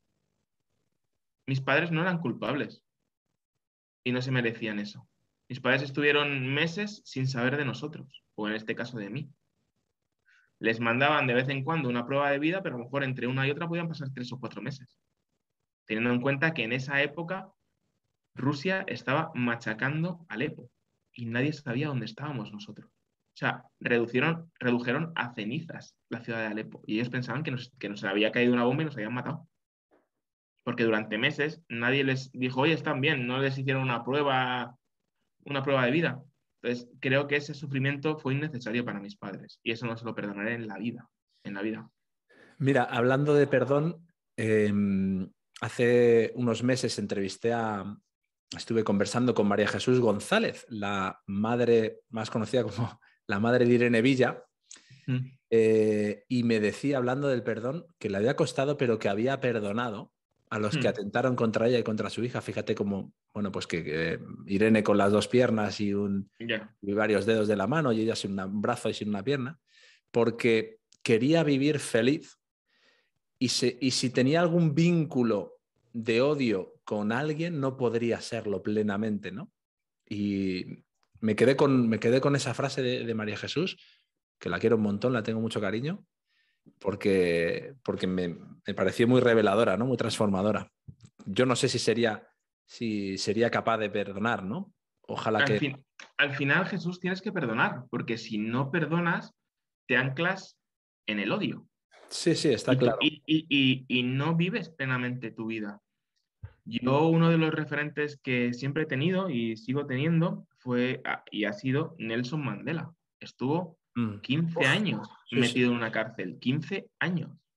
mis padres no eran culpables y no se merecían eso. Mis padres estuvieron meses sin saber de nosotros, o en este caso de mí. Les mandaban de vez en cuando una prueba de vida, pero a lo mejor entre una y otra podían pasar tres o cuatro meses. Teniendo en cuenta que en esa época Rusia estaba machacando Alepo y nadie sabía dónde estábamos nosotros. O sea, reducieron, redujeron a cenizas la ciudad de Alepo y ellos pensaban que nos, que nos había caído una bomba y nos habían matado. Porque durante meses nadie les dijo, oye, están bien, no les hicieron una prueba, una prueba de vida. Entonces, creo que ese sufrimiento fue innecesario para mis padres y eso no se lo perdonaré en la vida, en la vida. Mira, hablando de perdón, eh, hace unos meses entrevisté a, estuve conversando con María Jesús González, la madre más conocida como la madre de Irene Villa, mm. eh, y me decía, hablando del perdón, que le había costado, pero que había perdonado a los mm. que atentaron contra ella y contra su hija. Fíjate cómo, bueno, pues que, que Irene con las dos piernas y, un, yeah. y varios dedos de la mano y ella sin un brazo y sin una pierna, porque quería vivir feliz y, se, y si tenía algún vínculo de odio con alguien, no podría serlo plenamente, ¿no? Y me quedé con, me quedé con esa frase de, de María Jesús, que la quiero un montón, la tengo mucho cariño, porque, porque me, me pareció muy reveladora, ¿no? Muy transformadora. Yo no sé si sería, si sería capaz de perdonar, ¿no? Ojalá al que... Fin, al final, Jesús, tienes que perdonar, porque si no perdonas, te anclas en el odio. Sí, sí, está y, claro. Y, y, y, y no vives plenamente tu vida. Yo, uno de los referentes que siempre he tenido y sigo teniendo fue y ha sido Nelson Mandela. Estuvo quince Uf, años sí, metido sí. en una cárcel. quince años.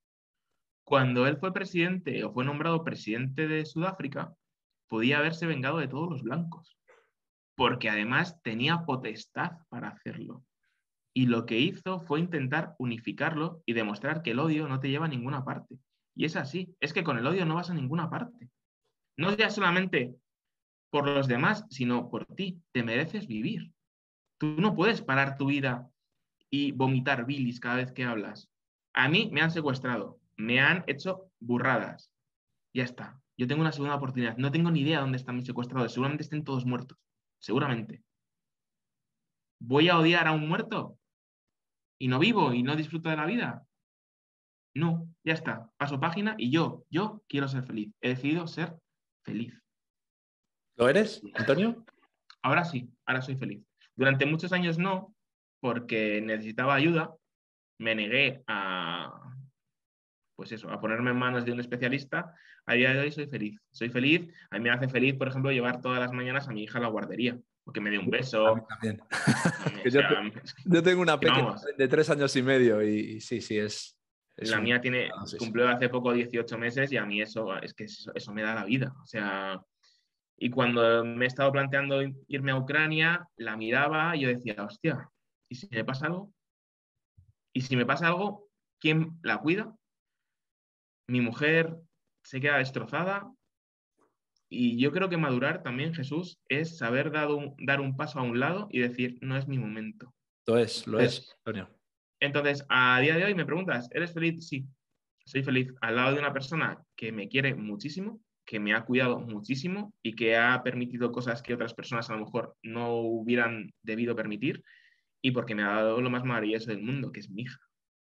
Cuando él fue presidente o fue nombrado presidente de Sudáfrica, podía haberse vengado de todos los blancos, porque además tenía potestad para hacerlo. Y lo que hizo fue intentar unificarlo y demostrar que el odio no te lleva a ninguna parte. Y es así, es que con el odio no vas a ninguna parte. No ya solamente por los demás, sino por ti. Te mereces vivir. Tú no puedes parar tu vida y vomitar bilis cada vez que hablas. A mí me han secuestrado, me han hecho burradas. Ya está. Yo tengo una segunda oportunidad. No tengo ni idea dónde están mis secuestradores. Seguramente estén todos muertos. Seguramente. ¿Voy a odiar a un muerto? ¿Y no vivo y no disfruto de la vida? No, ya está. Paso página y yo, yo quiero ser feliz. He decidido ser feliz. ¿Lo eres, Antonio? Ahora sí, ahora soy feliz. Durante muchos años no, porque necesitaba ayuda. Me negué a, pues eso, a ponerme en manos de un especialista. A día de hoy soy feliz. Soy feliz. A mí me hace feliz, por ejemplo, llevar todas las mañanas a mi hija a la guardería, porque me dé un A mí beso. también. O Que yo, sea, te- yo tengo una que pequeña vamos, de tres años y medio y, y sí, sí, es, es la un... mía tiene, ah, sí, sí. cumplió hace poco dieciocho meses y a mí eso, es que eso, eso me da la vida. O sea, y cuando me he estado planteando irme a Ucrania, la miraba y yo decía, hostia, ¿y si me pasa algo? ¿Y si me pasa algo, quién la cuida? Mi mujer se queda destrozada. Y yo creo que madurar también, Jesús, es saber dado un- dar un paso a un lado y decir, no es mi momento. Lo es, lo es, Entonces, Antonio. entonces, a día de hoy me preguntas, ¿eres feliz? Sí, soy feliz al lado de una persona que me quiere muchísimo, que me ha cuidado muchísimo y que ha permitido cosas que otras personas a lo mejor no hubieran debido permitir y porque me ha dado lo más maravilloso del mundo, que es mi hija.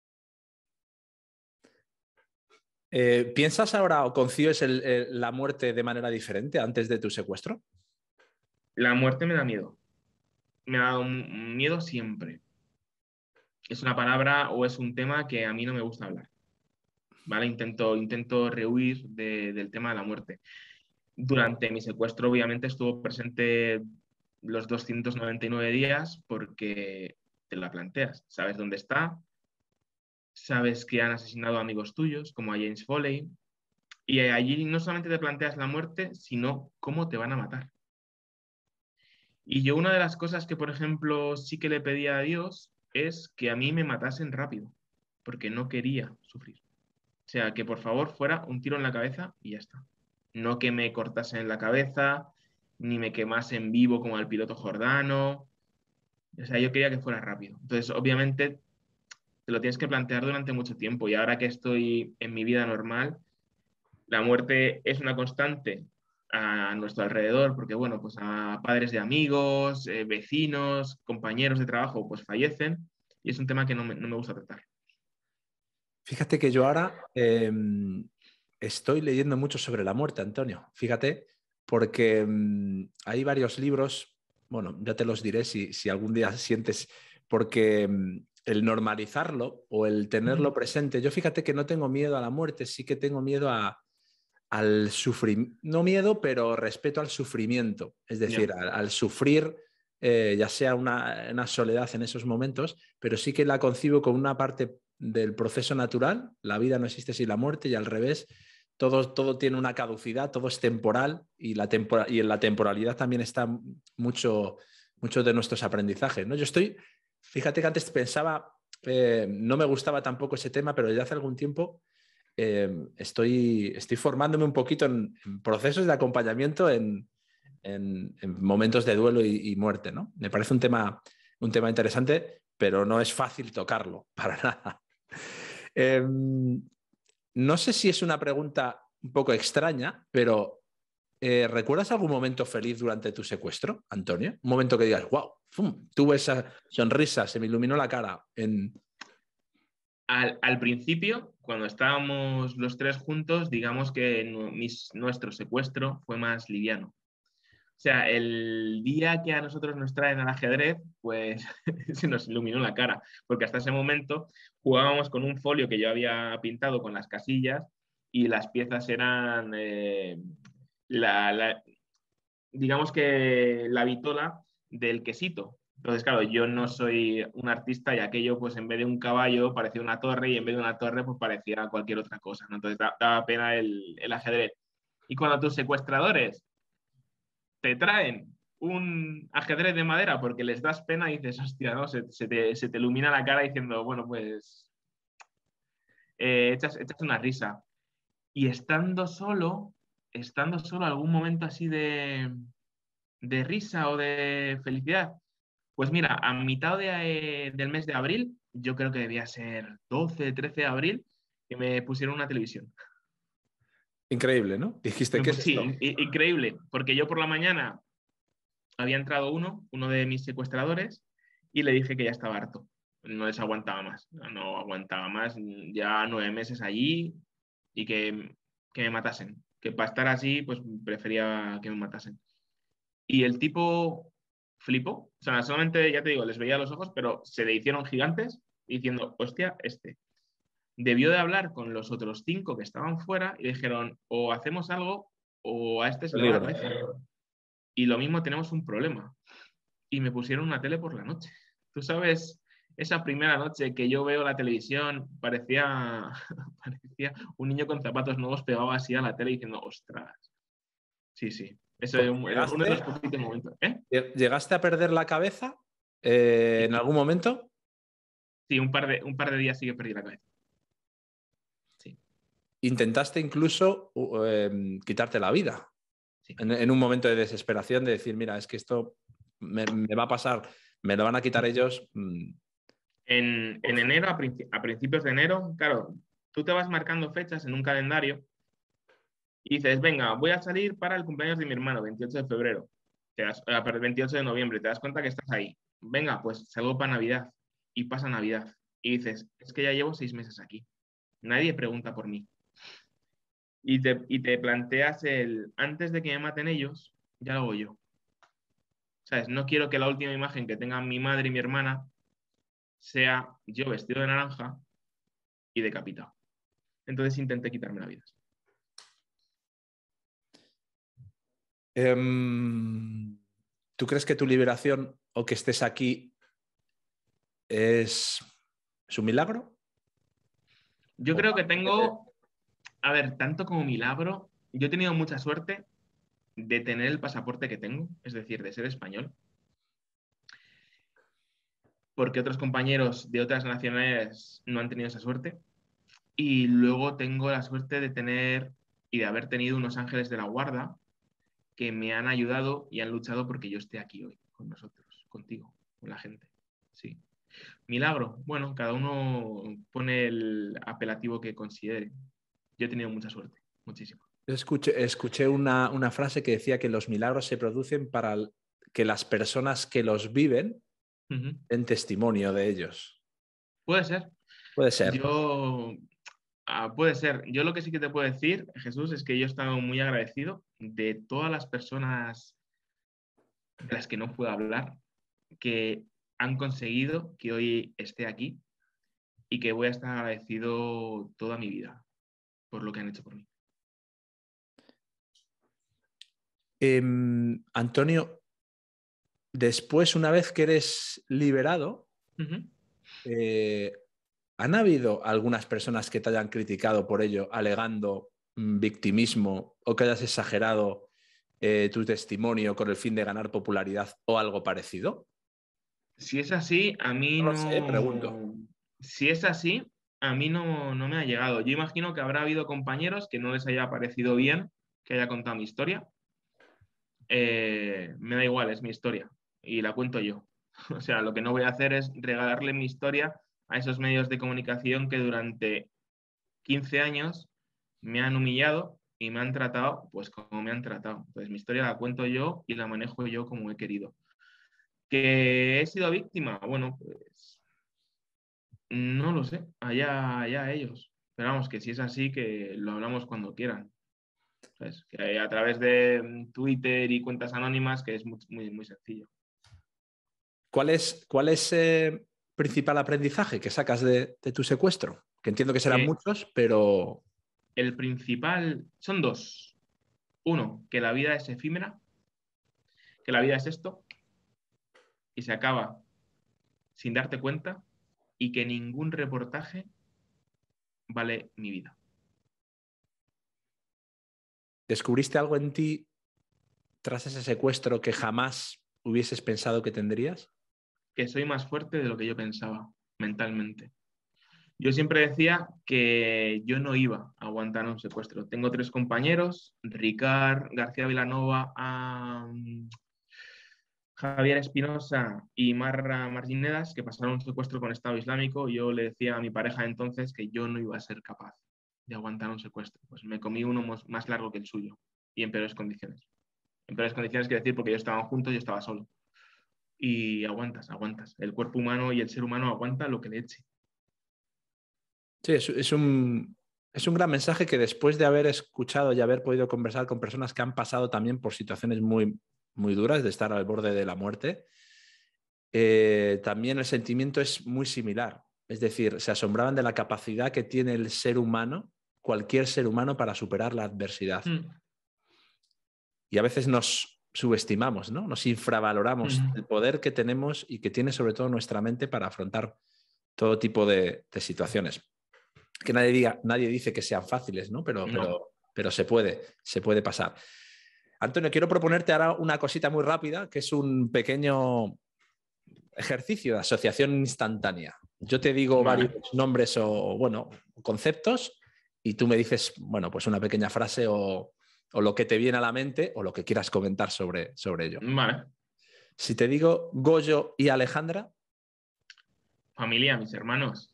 Eh, ¿piensas ahora o concibes el- el- la muerte de manera diferente antes de tu secuestro? La muerte me da miedo. Me ha dado un- miedo siempre. Es una palabra o es un tema que a mí no me gusta hablar. ¿Vale? Intento, intento rehuir de- del tema de la muerte. Durante mi secuestro, obviamente, estuvo presente los doscientos noventa y nueve días porque te la planteas. Sabes dónde está, sabes que han asesinado a amigos tuyos, como a James Foley, y allí no solamente te planteas la muerte, sino cómo te van a matar. Y yo una de las cosas que, por ejemplo, sí que le pedía a Dios es que a mí me matasen rápido, porque no quería sufrir. O sea, que por favor fuera un tiro en la cabeza y ya está. No que me cortasen la cabeza, ni me quemasen vivo como al piloto Jordano. O sea, yo quería que fuera rápido. Entonces, obviamente, te lo tienes que plantear durante mucho tiempo. Y ahora que estoy en mi vida normal, la muerte es una constante a nuestro alrededor, porque, bueno, pues a padres de amigos, eh, vecinos, compañeros de trabajo, pues fallecen. Y es un tema que no me, no me gusta tratar. Fíjate que yo ahora eh, estoy leyendo mucho sobre la muerte, Antonio. Fíjate, porque mm, hay varios libros, bueno, ya te los diré si, si algún día sientes, porque mm, el normalizarlo o el tenerlo presente, yo fíjate que no tengo miedo a la muerte, sí que tengo miedo a, al sufrimiento, no miedo, pero respeto al sufrimiento, es Ya. decir, al, al sufrir, eh, ya sea una, una soledad en esos momentos, pero sí que la concibo como una parte del proceso natural. La vida no existe sin la muerte y al revés, todo, todo tiene una caducidad, todo es temporal y, la tempora, y en la temporalidad también está mucho, mucho de nuestros aprendizajes, ¿no? Yo estoy, fíjate que antes pensaba, eh, no me gustaba tampoco ese tema, pero desde hace algún tiempo eh, estoy, estoy formándome un poquito en, en procesos de acompañamiento en, en, en momentos de duelo y, y muerte, ¿no? Me parece un tema, un tema interesante, pero no es fácil tocarlo, para nada. Eh, no sé si es una pregunta un poco extraña, pero eh, ¿recuerdas algún momento feliz durante tu secuestro, Antonio? Un momento que digas, wow, ¡fum! Tuve esa sonrisa, se me iluminó la cara. En... Al, al principio, cuando estábamos los tres juntos, digamos que nu- mis- nuestro secuestro fue más liviano. O sea, el día que a nosotros nos traen al ajedrez, pues se nos iluminó la cara, porque hasta ese momento jugábamos con un folio que yo había pintado con las casillas y las piezas eran, eh, la, la- digamos que la vitola del quesito. Entonces, claro, yo no soy un artista y aquello, pues en vez de un caballo parecía una torre y en vez de una torre, pues parecía cualquier otra cosa, ¿no? Entonces da- daba pena el, el ajedrez. Y cuando tus secuestradores te traen un ajedrez de madera porque les das pena y dices, hostia, ¿no? Se, se te, se te ilumina la cara diciendo, bueno, pues eh, echas, echas una risa. Y estando solo, estando solo, algún momento así de, de risa o de felicidad, pues mira, a mitad de, eh, del mes de abril, yo creo que debía ser doce, trece de abril, que me pusieron una televisión. Increíble, ¿no? Dijiste, Me ¿qué es pus- sí, esto? in- in- increíble, porque yo por la mañana había entrado uno, uno de mis secuestradores, y le dije que ya estaba harto. No les aguantaba más, no aguantaba más, ya nueve meses allí y que, que me matasen. Que para estar así, pues prefería que me matasen. Y el tipo flipó, o sea, solamente, ya te digo, les veía los ojos, pero se le hicieron gigantes diciendo, hostia, este. Debió de hablar con los otros cinco que estaban fuera y dijeron, o hacemos algo o a este se le va la Peligro. cabeza. Y lo mismo tenemos un problema. Y me pusieron una tele por la noche. Tú sabes, esa primera noche que yo veo la televisión, parecía, parecía un niño con zapatos nuevos pegado así a la tele diciendo, ostras. Sí, sí. Eso es Porque un- uno de los llegaste, poquitos momentos. ¿Eh? llegaste a perder la cabeza eh, en Sí, algún momento. sí, un par de, un par de días sí que perdí la cabeza. Sí, Intentaste incluso uh, em, quitarte la vida sí. en, en un momento de desesperación, de decir, mira, es que esto me, me va a pasar, me lo van a quitar ellos. mm, En, en enero, a, princi- a principios de enero, claro, tú te vas marcando fechas en un calendario y dices, venga, voy a salir para el cumpleaños de mi hermano, veintiocho de febrero, te das, eh, perdón, veintiocho de noviembre, te das cuenta que estás ahí. Venga, pues salgo para Navidad y pasa Navidad. Y dices, es que ya llevo seis meses aquí. Nadie pregunta por mí. Y te, y te planteas el, antes de que me maten ellos, ya lo hago yo. ¿Sabes? No quiero que la última imagen que tengan mi madre y mi hermana sea yo vestido de naranja y decapitado. Entonces intenté quitarme la vida. em, ¿Tú crees que tu liberación o que estés aquí es, es un milagro? Yo O creo que parte de- tengo, a ver, tanto como milagro, yo he tenido mucha suerte de tener el pasaporte que tengo, es decir, de ser español, porque otros compañeros de otras nacionalidades no han tenido esa suerte. Y luego tengo la suerte de tener y de haber tenido unos ángeles de la guarda que me han ayudado y han luchado porque yo esté aquí hoy con nosotros, contigo, con la gente. Sí. Milagro. Bueno, cada uno pone el apelativo que considere. Yo he tenido mucha suerte, muchísimo. Yo escuché, escuché una, una frase que decía que los milagros se producen para el- que las personas que los viven Ujú. den testimonio de ellos. Puede ser. Puede ser. Yo, ah, puede ser. Yo lo que sí que te puedo decir, Jesús, es que yo he estado muy agradecido de todas las personas de las que no puedo hablar, que han conseguido que hoy esté aquí y que voy a estar agradecido toda mi vida por lo que han hecho por mí. Em, Antonio, después, una vez que eres liberado, Ujú. eh, ¿han habido algunas personas que te hayan criticado por ello, alegando mm, victimismo o que hayas exagerado eh, tu testimonio con el fin de ganar popularidad o algo parecido? Si es así, a mí No lo sé, pregunto. no. Si es así, a mí no, no me ha llegado. Yo imagino que habrá habido compañeros que no les haya parecido bien que haya contado mi historia. Eh, me da igual, es mi historia y la cuento yo. O sea, lo que no voy a hacer es regalarle mi historia a esos medios de comunicación que durante quince años me han humillado y me han tratado pues como me han tratado. Entonces mi historia la cuento yo y la manejo yo como he querido. ¿Que he sido víctima? Bueno, pues no lo sé, allá, allá ellos. Pero vamos, que si es así, que lo hablamos cuando quieran. ¿Sabes? Que a través de mm, Twitter y cuentas anónimas, que es muy, muy, muy sencillo. ¿Cuál es, cuál es eh, principal aprendizaje que sacas de, de tu secuestro? Que entiendo que serán Que muchos, pero el principal son dos. Uno, que la vida es efímera, que la vida es esto. y se acaba sin darte cuenta y que ningún reportaje vale mi vida. ¿Descubriste algo en ti tras ese secuestro que jamás hubieses pensado que tendrías? Que soy más fuerte de lo que yo pensaba mentalmente. Yo siempre decía que yo no iba a aguantar un secuestro. Tengo tres compañeros, Ricard García Vilanova, um, Javier Espinosa y Marra Marginedas, que pasaron un secuestro con Estado Islámico. Yo le decía a mi pareja entonces que yo no iba a ser capaz de aguantar un secuestro. Pues me comí uno más largo que el suyo y en peores condiciones. En peores condiciones quiere decir porque ellos estaban juntos y yo estaba solo. Y aguantas, aguantas. El cuerpo humano y el ser humano aguanta lo que le eche. Sí, es, es, un, es un gran mensaje que después de haber escuchado y haber podido conversar con personas que han pasado también por situaciones muy, muy duras, de estar al borde de la muerte, eh, también el sentimiento es muy similar. Es decir, se asombraban de la capacidad que tiene el ser humano, cualquier ser humano, para superar la adversidad. Mm. Y a veces nos subestimamos, ¿no? Nos infravaloramos mm. el poder que tenemos y que tiene sobre todo nuestra mente para afrontar todo tipo de, de situaciones. Que nadie diga, nadie dice que sean fáciles, ¿no? Pero, no. pero, pero se puede, se puede pasar. Antonio, quiero proponerte ahora una cosita muy rápida, que es un pequeño ejercicio de asociación instantánea. Yo te digo vale. varios nombres o, bueno, conceptos y tú me dices, bueno, pues una pequeña frase o, o lo que te viene a la mente o lo que quieras comentar sobre, sobre ello. Vale. Si te digo Goyo y Alejandra. Familia, mis hermanos.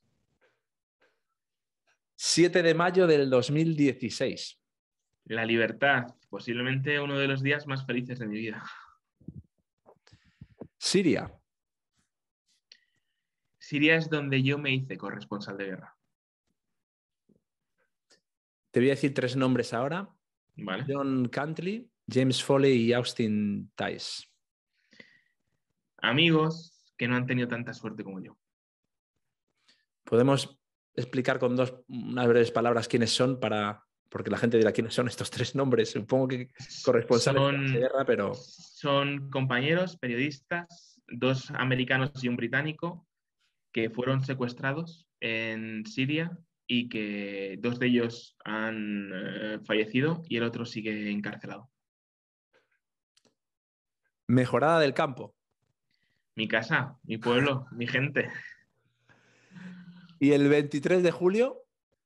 siete de mayo del dos mil dieciséis. La libertad, posiblemente uno de los días más felices de mi vida. Siria. Siria es donde yo me hice corresponsal de guerra. Te voy a decir tres nombres ahora. Vale. John Cantley, James Foley y Austin Tice. Amigos que no han tenido tanta suerte como yo. Podemos explicar con dos, unas breves palabras quiénes son, para, porque la gente dirá quiénes son estos tres nombres. Supongo que corresponsales son, de guerra, pero... Son compañeros, periodistas, dos americanos y un británico, que fueron secuestrados en Siria y que dos de ellos han eh, fallecido y el otro sigue encarcelado. Mejorada del Campo. Mi casa, mi pueblo, mi gente. ¿Y el veintitrés de julio?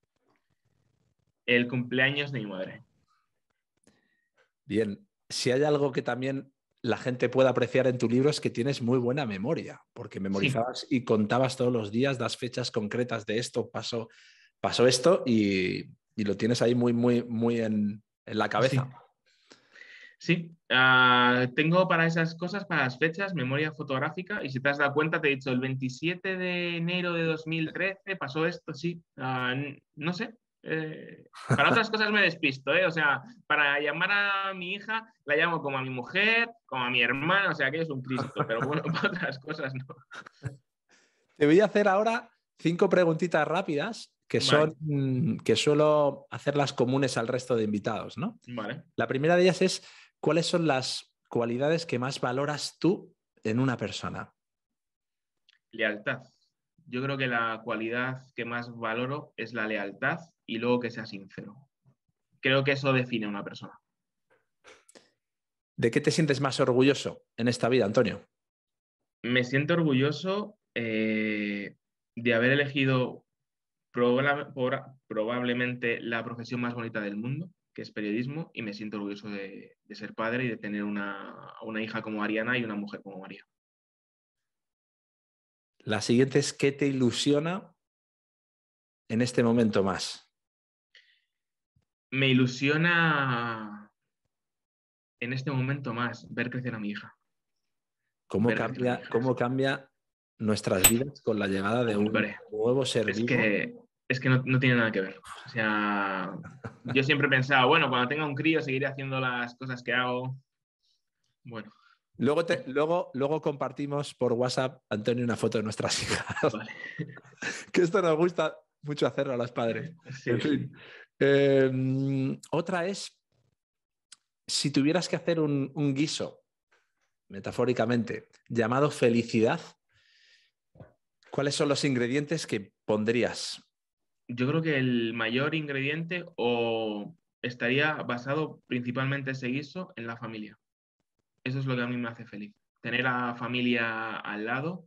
El cumpleaños de mi madre. Bien, si hay algo que también la gente puede apreciar en tu libro es que tienes muy buena memoria, porque memorizabas sí. y contabas todos los días las fechas concretas de esto, pasó, pasó esto y, y lo tienes ahí muy, muy, muy en, en la cabeza. Sí. Sí, uh, tengo para esas cosas, para las fechas, memoria fotográfica y si te has dado cuenta te he dicho el veintisiete de enero de dos mil trece pasó esto, sí, uh, no sé, eh, para otras cosas me despisto, ¿eh? O sea, para llamar a mi hija la llamo como a mi mujer, como a mi hermana, o sea que es un Cristo, pero bueno, para otras cosas no. Te voy a hacer ahora cinco preguntitas rápidas que son, vale. que suelo hacerlas comunes al resto de invitados, ¿no? Vale. La primera de ellas es, ¿cuáles son las cualidades que más valoras tú en una persona? Lealtad. Yo creo que la cualidad que más valoro es la lealtad y luego que sea sincero. Creo que eso define a una persona. ¿De qué te sientes más orgulloso en esta vida, Antonio? Me siento orgulloso eh, de haber elegido proba- por, probablemente la profesión más bonita del mundo, que es periodismo, y me siento orgulloso de, de ser padre y de tener una, una hija como Ariana y una mujer como María. La siguiente es, ¿qué te ilusiona en este momento más? Me ilusiona en este momento más ver crecer a mi hija. ¿Cómo, cambia, hija, ¿cómo cambia nuestras vidas con la llegada de Hombre, un nuevo ser es vivo? Que, es que no, no tiene nada que ver. O sea, yo siempre he pensado, bueno, cuando tenga un crío seguiré haciendo las cosas que hago. Bueno. Luego, te, luego, luego compartimos por WhatsApp, Antonio, una foto de nuestras hijas. Vale. Que esto nos gusta mucho hacerlo a los padres. Sí. En fin. Eh, otra es, si tuvieras que hacer un, un guiso metafóricamente, llamado felicidad, ¿cuáles son los ingredientes que pondrías? Yo creo que el mayor ingrediente o estaría basado principalmente ese guiso en la familia. Eso es lo que a mí me hace feliz. Tener a la familia al lado,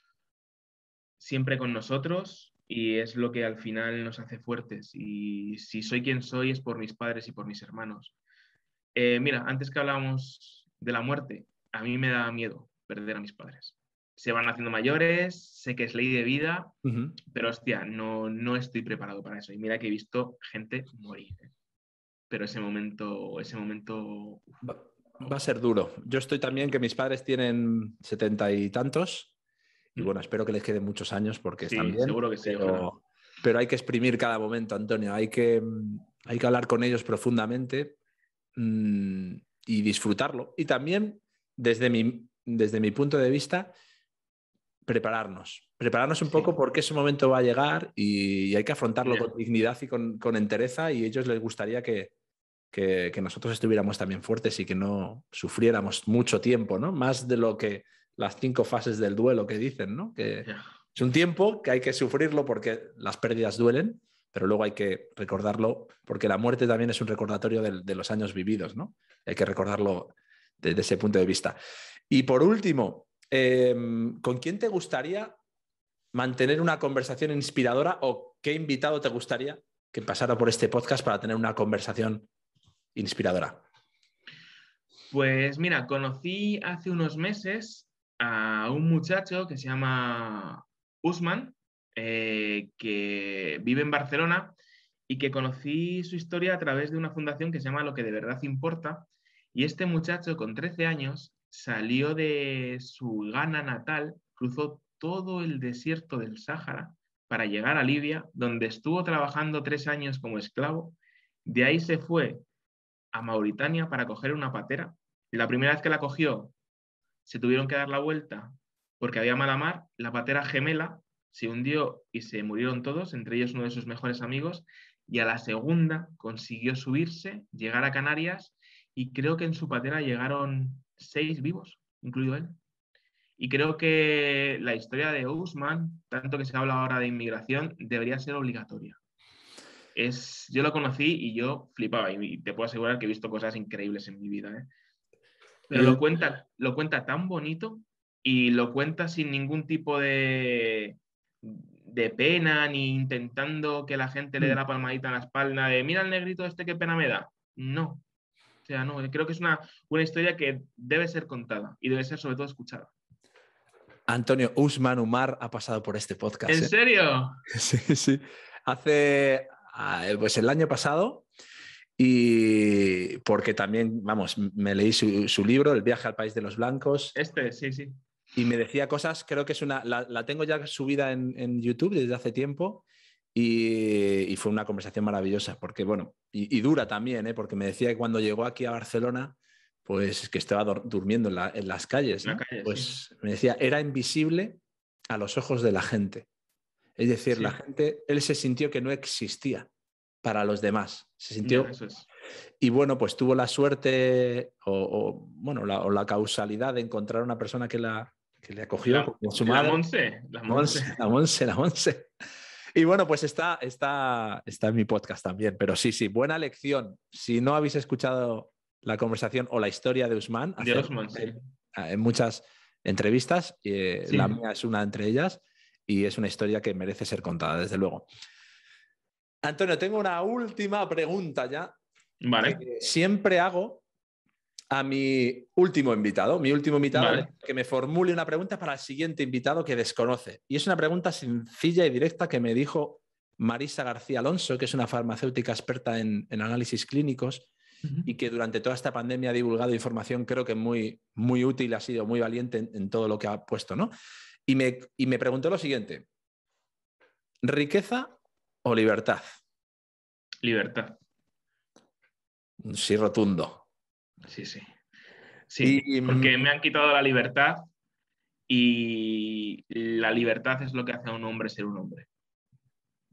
siempre con nosotros, y es lo que al final nos hace fuertes. Y si soy quien soy es por mis padres y por mis hermanos. Eh, mira, antes que hablábamos de la muerte, a mí me da miedo perder a mis padres. Se van haciendo mayores, sé que es ley de vida, Uh-huh. pero hostia, no, no estoy preparado para eso. Y mira que he visto gente morir. ¿eh? Pero ese momento, ese momento... Va, va a ser duro. Yo estoy también que mis padres tienen setenta y tantos y bueno, espero que les queden muchos años porque están Sí, bien, seguro que sí, ojalá. pero, pero hay que exprimir cada momento, Antonio. Hay que, hay que hablar con ellos profundamente mmm, y disfrutarlo. Y también, desde mi, desde mi punto de vista, prepararnos. Prepararnos un Sí. poco porque ese momento va a llegar y, y hay que afrontarlo Yeah. con dignidad y con, con entereza, y a ellos les gustaría que, que, que nosotros estuviéramos también fuertes y que no sufriéramos mucho tiempo, ¿no? Más de lo que las cinco fases del duelo que dicen, ¿no? Que Yeah. es un tiempo que hay que sufrirlo porque las pérdidas duelen, pero luego hay que recordarlo porque la muerte también es un recordatorio de, de los años vividos, ¿no? Hay que recordarlo desde ese punto de vista. Y por último, eh, ¿con quién te gustaría mantener una conversación inspiradora o qué invitado te gustaría que pasara por este podcast para tener una conversación inspiradora? Pues mira, conocí hace unos meses a un muchacho que se llama Usman, eh, que vive en Barcelona y que conocí su historia a través de una fundación que se llama Lo que de verdad importa. Y este muchacho con trece años salió de su Ghana natal, cruzó todo el desierto del Sáhara para llegar a Libia, donde estuvo trabajando tres años como esclavo. De ahí se fue a Mauritania para coger una patera. Y la primera vez que la cogió, se tuvieron que dar la vuelta porque había mala mar. La patera gemela se hundió y se murieron todos, entre ellos uno de sus mejores amigos. Y a la segunda consiguió subirse, llegar a Canarias, y creo que en su patera llegaron seis vivos, incluido él. Y creo que la historia de Usman, tanto que se habla ahora de inmigración, debería ser obligatoria. Es, yo lo conocí y yo flipaba, y te puedo asegurar que he visto cosas increíbles en mi vida, ¿eh? Pero El... lo cuenta, lo cuenta tan bonito y lo cuenta sin ningún tipo de, de pena, ni intentando que la gente le dé la palmadita en la espalda de mira el negrito este, qué pena me da. No. O sea, no, creo que es una, una historia que debe ser contada y debe ser sobre todo escuchada. Antonio Usman Umar ha pasado por este podcast. ¿En ¿eh? serio? Sí, sí. Hace, pues el año pasado, y porque también, vamos, me leí su, su libro, El viaje al país de los blancos. Este, sí, sí. Y me decía cosas, creo que es una, la, la tengo ya subida en, en YouTube desde hace tiempo, y, y fue una conversación maravillosa, porque bueno, y, y dura también, ¿eh? Porque me decía que cuando llegó aquí a Barcelona, pues que estaba durmiendo en, la, en las calles, ¿no? En la calle, pues sí. me decía, era invisible a los ojos de la gente. Es decir, Sí. la gente, él se sintió que no existía para los demás. Se sintió... Ya, eso es. Y bueno, pues tuvo la suerte o, o bueno, la, o la causalidad de encontrar una persona que, la, que le acogió La, como su la madre. Monse, la Monse, Monse. la Monse, la Monse. Y bueno, pues está, está, está en mi podcast también. Pero sí, sí, buena lección. Si no habéis escuchado la conversación o la historia de Usman, De Osman, sí. en, en muchas entrevistas, eh, Sí. la mía es una entre ellas, y es una historia que merece ser contada, desde luego. Antonio, tengo una última pregunta ya. Vale. Que siempre hago a mi último invitado. Mi último invitado Vale. que me formule una pregunta para el siguiente invitado que desconoce. Y es una pregunta sencilla y directa que me dijo Marisa García Alonso, que es una farmacéutica experta en, en análisis clínicos uh-huh. y que durante toda esta pandemia ha divulgado información, creo que muy, muy útil, ha sido muy valiente en, en todo lo que ha puesto, ¿no? Y me, y me preguntó lo siguiente: ¿riqueza o libertad? Libertad. Sí, rotundo. Sí, sí. Sí, y, porque me han quitado la libertad, y la libertad es lo que hace a un hombre ser un hombre.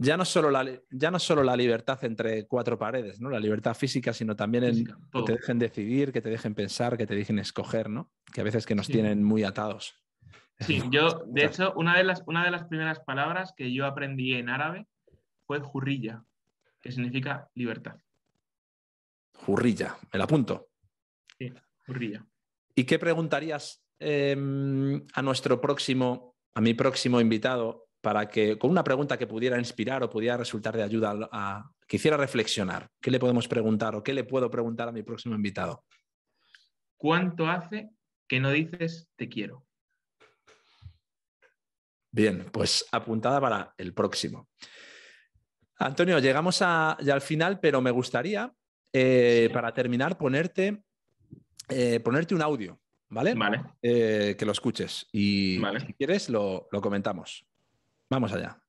ya no solo la, ya no solo la libertad entre cuatro paredes, ¿no? La libertad física, sino también en Física, que todo. te dejen decidir, que te dejen pensar, que te dejen escoger, ¿no? Que a veces que nos Sí. tienen muy atados. Sí, yo, de hecho, una de las, una de las primeras palabras que yo aprendí en árabe fue hurriya, que significa libertad. Hurrilla, me la apunto. Sí, hurriya. ¿Y qué preguntarías eh, a nuestro próximo, a mi próximo invitado, para que, con una pregunta que pudiera inspirar o pudiera resultar de ayuda a, a que hiciera reflexionar? ¿Qué le podemos preguntar o qué le puedo preguntar a mi próximo invitado? ¿Cuánto hace que no dices te quiero? Bien, pues apuntada para el próximo. Antonio, llegamos a, ya al final, pero me gustaría, eh, Sí. para terminar, ponerte, eh, ponerte un audio, ¿vale? Vale, Eh, que lo escuches y vale. si quieres lo, lo comentamos. Vamos allá.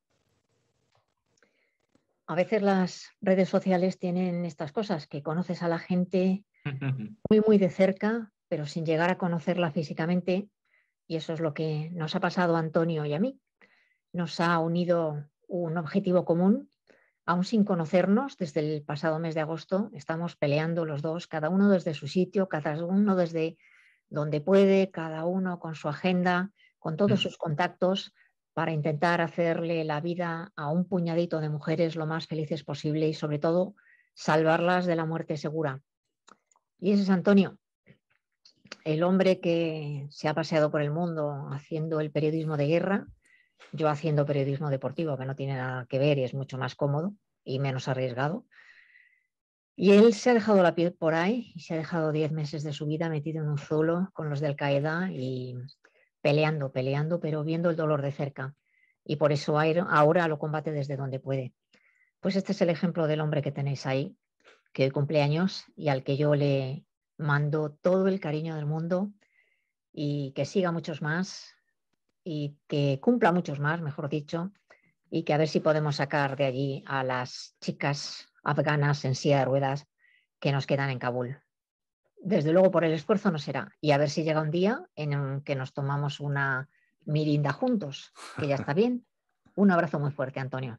A veces las redes sociales tienen estas cosas, que conoces a la gente muy, muy de cerca, pero sin llegar a conocerla físicamente. Y eso es lo que nos ha pasado a Antonio y a mí. Nos ha unido un objetivo común, aún sin conocernos. Desde el pasado mes de agosto estamos peleando los dos, cada uno desde su sitio, cada uno desde donde puede, cada uno con su agenda, con todos sus contactos, para intentar hacerle la vida a un puñadito de mujeres lo más felices posible y sobre todo salvarlas de la muerte segura. Y ese es Antonio, el hombre que se ha paseado por el mundo haciendo el periodismo de guerra, yo haciendo periodismo deportivo, que no tiene nada que ver y es mucho más cómodo y menos arriesgado. Y él se ha dejado la piel por ahí y se ha dejado diez meses de su vida metido en un zulo con los de Al Qaeda y peleando, peleando, pero viendo el dolor de cerca. Y por eso ahora lo combate desde donde puede. Pues este es el ejemplo del hombre que tenéis ahí, que hoy cumple años y al que yo le mando todo el cariño del mundo y que siga muchos más y que cumpla muchos más, mejor dicho, y que a ver si podemos sacar de allí a las chicas afganas en silla de ruedas que nos quedan en Kabul. Desde luego por el esfuerzo no será. Y a ver si llega un día en el que nos tomamos una mirinda juntos, que ya está bien. Un abrazo muy fuerte, Antonio.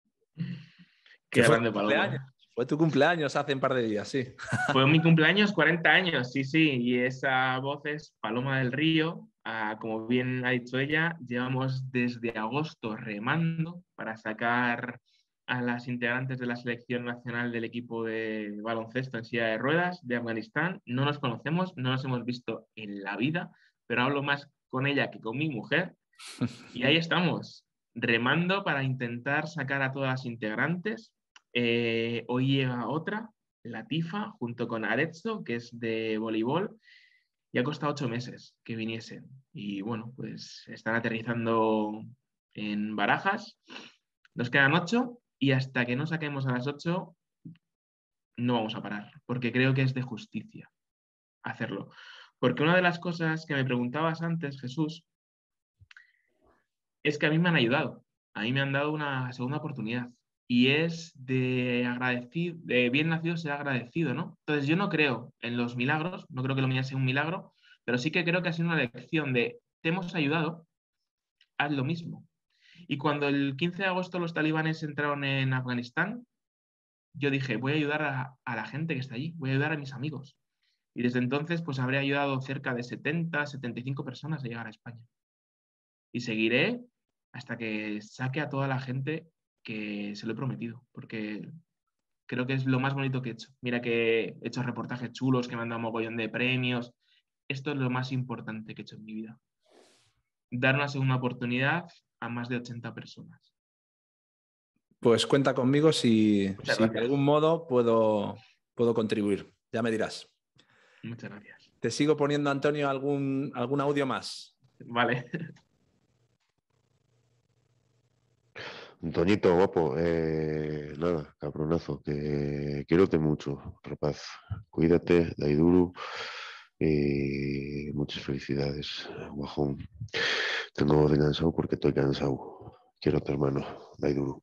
Qué Que fue grande tu cumpleaños, paloma. fue tu cumpleaños hace un par de días, sí. Fue mi cumpleaños, cuarenta años, sí, sí. Y esa voz es Paloma del Río. Ah, como bien ha dicho ella, llevamos desde agosto remando para sacar a las integrantes de la selección nacional del equipo de baloncesto en silla de ruedas de Afganistán. No nos conocemos, no nos hemos visto en la vida, pero hablo más con ella que con mi mujer. Y ahí estamos, remando para intentar sacar a todas las integrantes. Eh, hoy llega otra, Latifa, junto con Arezzo, que es de voleibol, y ha costado ocho meses que viniesen. Y bueno, pues están aterrizando en Barajas. Nos quedan ocho y hasta que no saquemos a las ocho no vamos a parar, porque creo que es de justicia hacerlo. Porque una de las cosas que me preguntabas antes, Jesús, es que a mí me han ayudado, a mí me han dado una segunda oportunidad y es de agradecido, de bien nacido ser agradecido, ¿no? Entonces yo no creo en los milagros, no creo que lo mío sea un milagro, pero sí que creo que ha sido una lección de te hemos ayudado, haz lo mismo. Y cuando el quince de agosto los talibanes entraron en Afganistán, yo dije, voy a ayudar a, a la gente que está allí, voy a ayudar a mis amigos. Y desde entonces, pues habré ayudado cerca de setenta, setenta y cinco personas a llegar a España. Y seguiré hasta que saque a toda la gente que se lo he prometido, porque creo que es lo más bonito que he hecho. Mira que he hecho reportajes chulos, que me han dado mogollón de premios. Esto es lo más importante que he hecho en mi vida. Dar una segunda oportunidad a más de ochenta personas. Pues cuenta conmigo si, Muchas si de gracias. algún modo puedo, puedo contribuir. Ya me dirás. Muchas gracias. Te sigo poniendo, Antonio, algún, algún audio más. Vale. Antoñito, guapo, eh, nada, cabronazo, que quiérote mucho, rapaz. Cuídate, dai duro y muchas felicidades, guajón. Tengo de cansado porque estoy cansado. Quiero tu hermano, dai duro.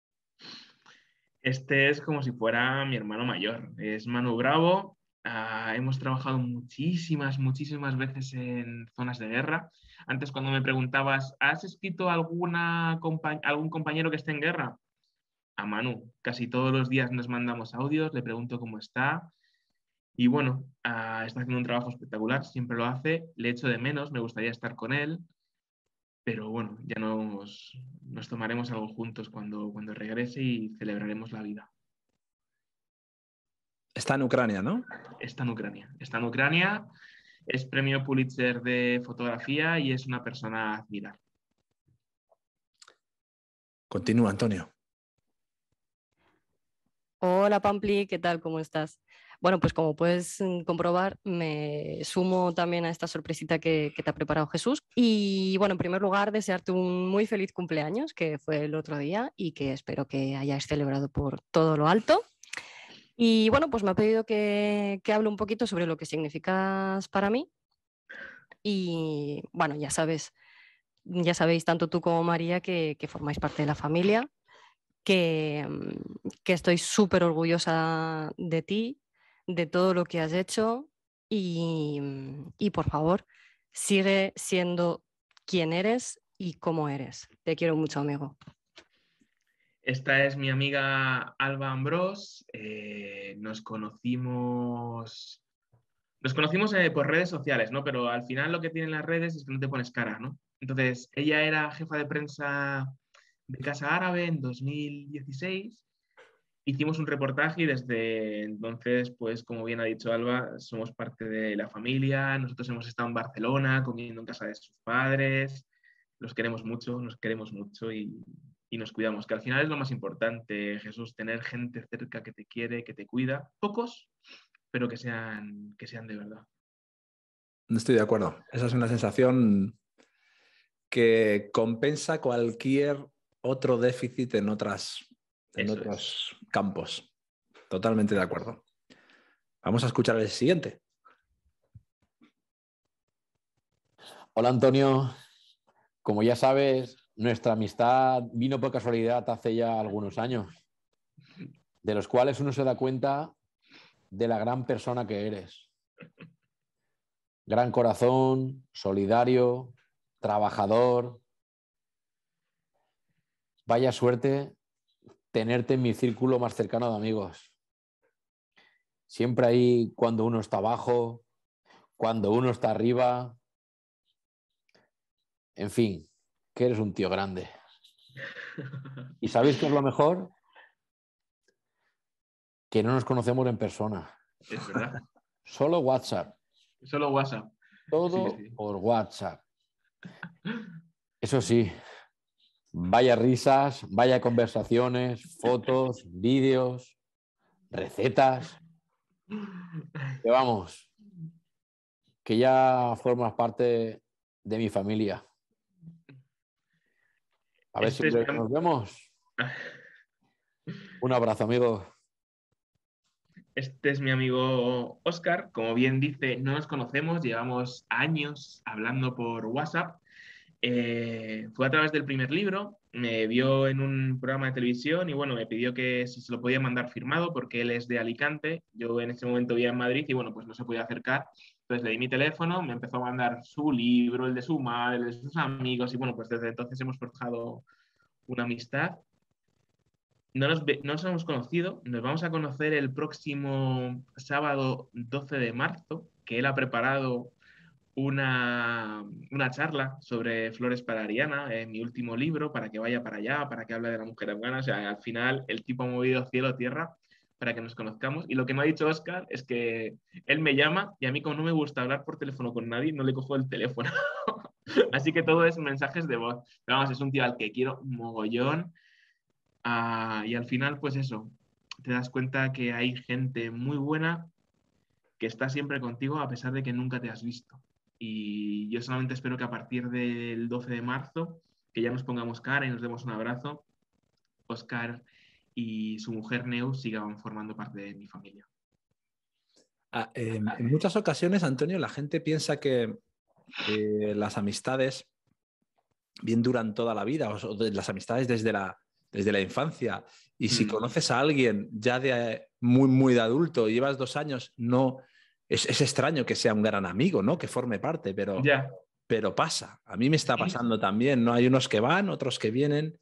Este es como si fuera mi hermano mayor. Es Manu Bravo. Uh, hemos trabajado muchísimas, muchísimas veces en zonas de guerra. Antes cuando me preguntabas, ¿has escrito alguna compa- algún compañero que esté en guerra? a Manu. Casi todos los días nos mandamos audios, le pregunto cómo está. Y bueno, uh, está haciendo un trabajo espectacular, siempre lo hace. Le echo de menos, me gustaría estar con él. Pero bueno, ya nos, nos tomaremos algo juntos cuando, cuando regrese y celebraremos la vida. Está en Ucrania, ¿no? Está en Ucrania. Está en Ucrania, es premio Pulitzer de fotografía y es una persona a admirar. Continúa, Antonio. Hola, Pampli, ¿qué tal? ¿Cómo estás? Bueno, pues como puedes comprobar, me sumo también a esta sorpresita que, que te ha preparado Jesús. Y bueno, en primer lugar, desearte un muy feliz cumpleaños, que fue el otro día, y que espero que hayáis celebrado por todo lo alto. Y bueno, pues me ha pedido que, que hable un poquito sobre lo que significas para mí. Y bueno, ya sabes, ya sabéis tanto tú como María que, que formáis parte de la familia, que, que estoy súper orgullosa de ti, de todo lo que has hecho y, y por favor, sigue siendo quien eres y cómo eres. Te quiero mucho, amigo. Esta es mi amiga Alba Ambrós. Eh, nos conocimos, nos conocimos eh, por redes sociales, ¿no? Pero al final lo que tienen las redes es que no te pones cara, ¿no? Entonces, ella era jefa de prensa de Casa Árabe en dos mil dieciséis. Hicimos un reportaje y desde entonces, pues como bien ha dicho Alba, somos parte de la familia. Nosotros hemos estado en Barcelona comiendo en casa de sus padres. Los queremos mucho, nos queremos mucho y, y nos cuidamos, que al final es lo más importante, Jesús, tener gente cerca que te quiere, que te cuida. Pocos, pero que sean, que sean de verdad. No estoy de acuerdo. Esa es una sensación que compensa cualquier otro déficit en otras... en Eso otros es. campos. Totalmente de acuerdo. Vamos a escuchar el siguiente. Hola, Antonio. Como ya sabes, nuestra amistad vino por casualidad hace ya algunos años, de los cuales uno se da cuenta de la gran persona que eres. Gran corazón, solidario, trabajador. Vaya suerte tenerte en mi círculo más cercano de amigos. Siempre ahí cuando uno está abajo, cuando uno está arriba. En fin, que eres un tío grande. ¿Y sabéis qué es lo mejor? Que no nos conocemos en persona. Es verdad. Solo WhatsApp. Solo WhatsApp. Todo sí, sí. por WhatsApp. Eso sí. Vaya risas, vaya conversaciones, fotos, vídeos, recetas. Que vamos, que ya formas parte de mi familia. A ver este si es... nos vemos. Un abrazo, amigo. Este es mi amigo Óscar. Como bien dice, no nos conocemos, llevamos años hablando por WhatsApp. Eh, fue a través del primer libro, me vio en un programa de televisión y bueno, me pidió que si se lo podía mandar firmado porque él es de Alicante, yo en ese momento vivía en Madrid y bueno, pues no se podía acercar, entonces le di mi teléfono, me empezó a mandar su libro, el de su madre, el de sus amigos y bueno, pues desde entonces hemos forjado una amistad. No nos, no nos hemos conocido, nos vamos a conocer el próximo sábado doce de marzo, que él ha preparado Una, una charla sobre Flores para Ariana, en mi último libro, para que vaya para allá, para que hable de la mujer afgana. O sea, al final el tipo ha movido cielo tierra para que nos conozcamos. Y lo que me ha dicho Óscar es que él me llama y a mí como no me gusta hablar por teléfono con nadie, no le cojo el teléfono. Así que todo es mensajes de voz. Pero vamos, es un tío al que quiero mogollón. Uh, y al final, pues eso, te das cuenta que hay gente muy buena que está siempre contigo a pesar de que nunca te has visto. Y yo solamente espero que a partir del doce de marzo, que ya nos pongamos cara y nos demos un abrazo, Óscar y su mujer Neus sigan formando parte de mi familia. Ah, eh, en muchas ocasiones, Antonio, la gente piensa que eh, las amistades bien duran toda la vida, o de las amistades desde la, desde la infancia. Y si mm. conoces a alguien ya de muy, muy de adulto y llevas dos años, no... Es, es extraño que sea un gran amigo, ¿no? Que forme parte, pero, yeah. pero pasa. A mí me está pasando también, ¿no? Hay unos que van, otros que vienen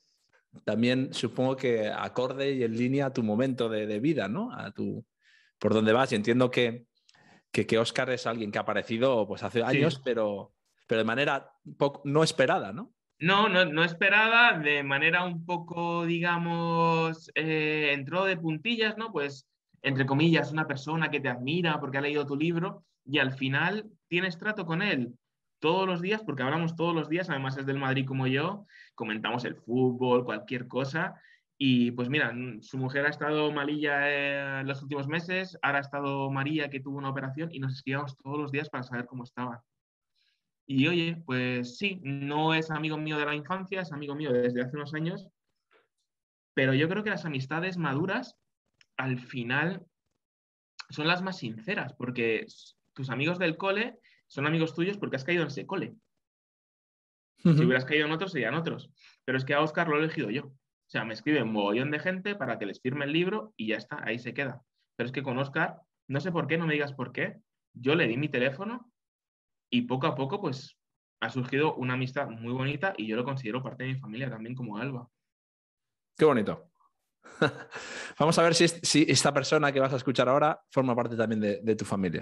también supongo que acorde y en línea a tu momento de, de vida, ¿no? A tu, por dónde vas. Y entiendo que, que, que Óscar es alguien que ha aparecido pues, hace años, sí. pero, pero de manera poco, no esperada, ¿no? No, no, no esperada, de manera un poco, digamos, eh, entró de puntillas, ¿no? Pues, entre comillas, una persona que te admira porque ha leído tu libro y al final tienes trato con él todos los días, porque hablamos todos los días, además es del Madrid como yo, comentamos el fútbol, cualquier cosa, y pues mira, su mujer ha estado malilla eh, los últimos meses, ahora ha estado María que tuvo una operación y nos escribíamos todos los días para saber cómo estaba. Y oye, pues sí, no es amigo mío de la infancia, es amigo mío desde hace unos años, pero yo creo que las amistades maduras al final son las más sinceras, porque tus amigos del cole son amigos tuyos porque has caído en ese cole. Uh-huh. Si hubieras caído en otros, serían otros. Pero es que a Óscar lo he elegido yo. O sea, me escribe un mogollón de gente para que les firme el libro y ya está, ahí se queda. Pero es que con Óscar, no sé por qué, no me digas por qué, yo le di mi teléfono y poco a poco, pues, ha surgido una amistad muy bonita y yo lo considero parte de mi familia también como Alba. Qué bonito. Vamos a ver si, es, si esta persona que vas a escuchar ahora forma parte también de, de tu familia.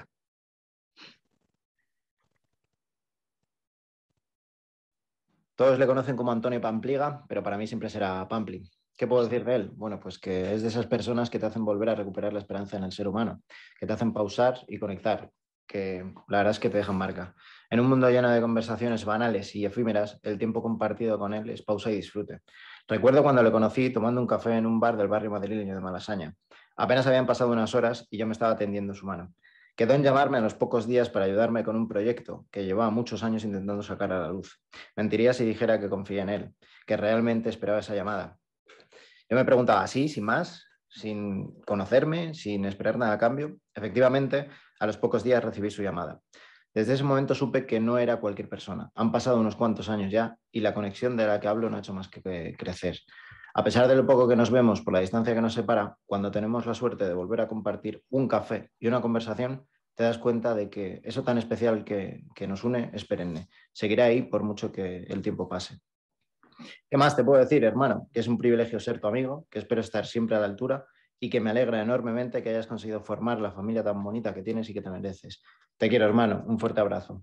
Todos le conocen como Antonio Pampliga, pero para mí siempre será Pampli. ¿Qué puedo decir de él? Bueno, pues que es de esas personas que te hacen volver a recuperar la esperanza en el ser humano, que te hacen pausar y conectar, que la verdad es que te dejan marca. En un mundo lleno de conversaciones banales y efímeras, el tiempo compartido con él es pausa y disfrute. Recuerdo cuando le conocí tomando un café en un bar del barrio madrileño de Malasaña. Apenas habían pasado unas horas y yo me estaba tendiendo su mano. Quedó en llamarme a los pocos días para ayudarme con un proyecto que llevaba muchos años intentando sacar a la luz. Mentiría si dijera que confié en él, que realmente esperaba esa llamada. Yo me preguntaba así, sin más, sin conocerme, sin esperar nada a cambio. Efectivamente, a los pocos días recibí su llamada. Desde ese momento supe que no era cualquier persona. Han pasado unos cuantos años ya y la conexión de la que hablo no ha hecho más que crecer. A pesar de lo poco que nos vemos por la distancia que nos separa, cuando tenemos la suerte de volver a compartir un café y una conversación, te das cuenta de que eso tan especial que, que nos une es perenne. Seguirá ahí por mucho que el tiempo pase. ¿Qué más te puedo decir, hermano? Que es un privilegio ser tu amigo, que espero estar siempre a la altura y que me alegra enormemente que hayas conseguido formar la familia tan bonita que tienes y que te mereces. Te quiero, hermano. Un fuerte abrazo.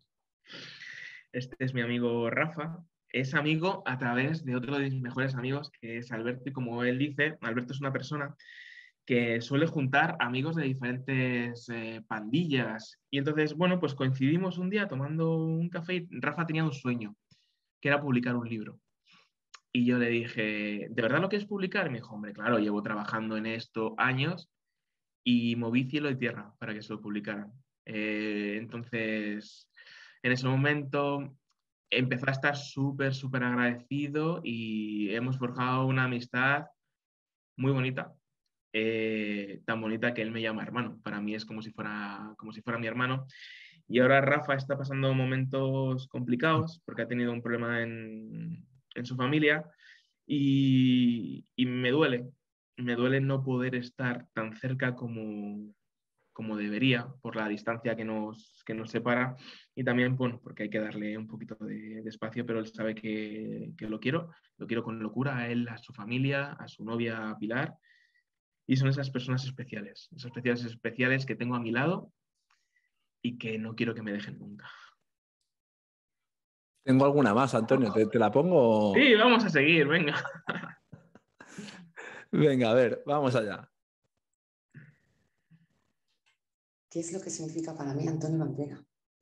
Este es mi amigo Rafa. Es amigo a través de otro de mis mejores amigos, que es Alberto, y como él dice, Alberto es una persona que suele juntar amigos de diferentes eh, pandillas. Y entonces, bueno, pues coincidimos un día tomando un café y Rafa tenía un sueño, que era publicar un libro. Y yo le dije, ¿de verdad lo quieres publicar? Y me dijo, hombre, claro, llevo trabajando en esto años y moví cielo y tierra para que se lo publicaran. Eh, entonces, en ese momento empezó a estar súper, súper agradecido y hemos forjado una amistad muy bonita. Eh, tan bonita que él me llama hermano. Para mí es como si fuera, como si fuera mi hermano. Y ahora Rafa está pasando momentos complicados porque ha tenido un problema en, en su familia y, y me duele. Me duele no poder estar tan cerca como, como debería por la distancia que nos, que nos separa y también, bueno, porque hay que darle un poquito de, de espacio, pero él sabe que, que lo quiero, lo quiero con locura a él, a su familia, a su novia Pilar. Y son esas personas especiales, esas personas especiales que tengo a mi lado y que no quiero que me dejen nunca. Tengo alguna más, Antonio, ¿te, te la pongo? Sí, vamos a seguir, venga. Venga, a ver, vamos allá. ¿Qué es lo que significa para mí Antonio Pampliga?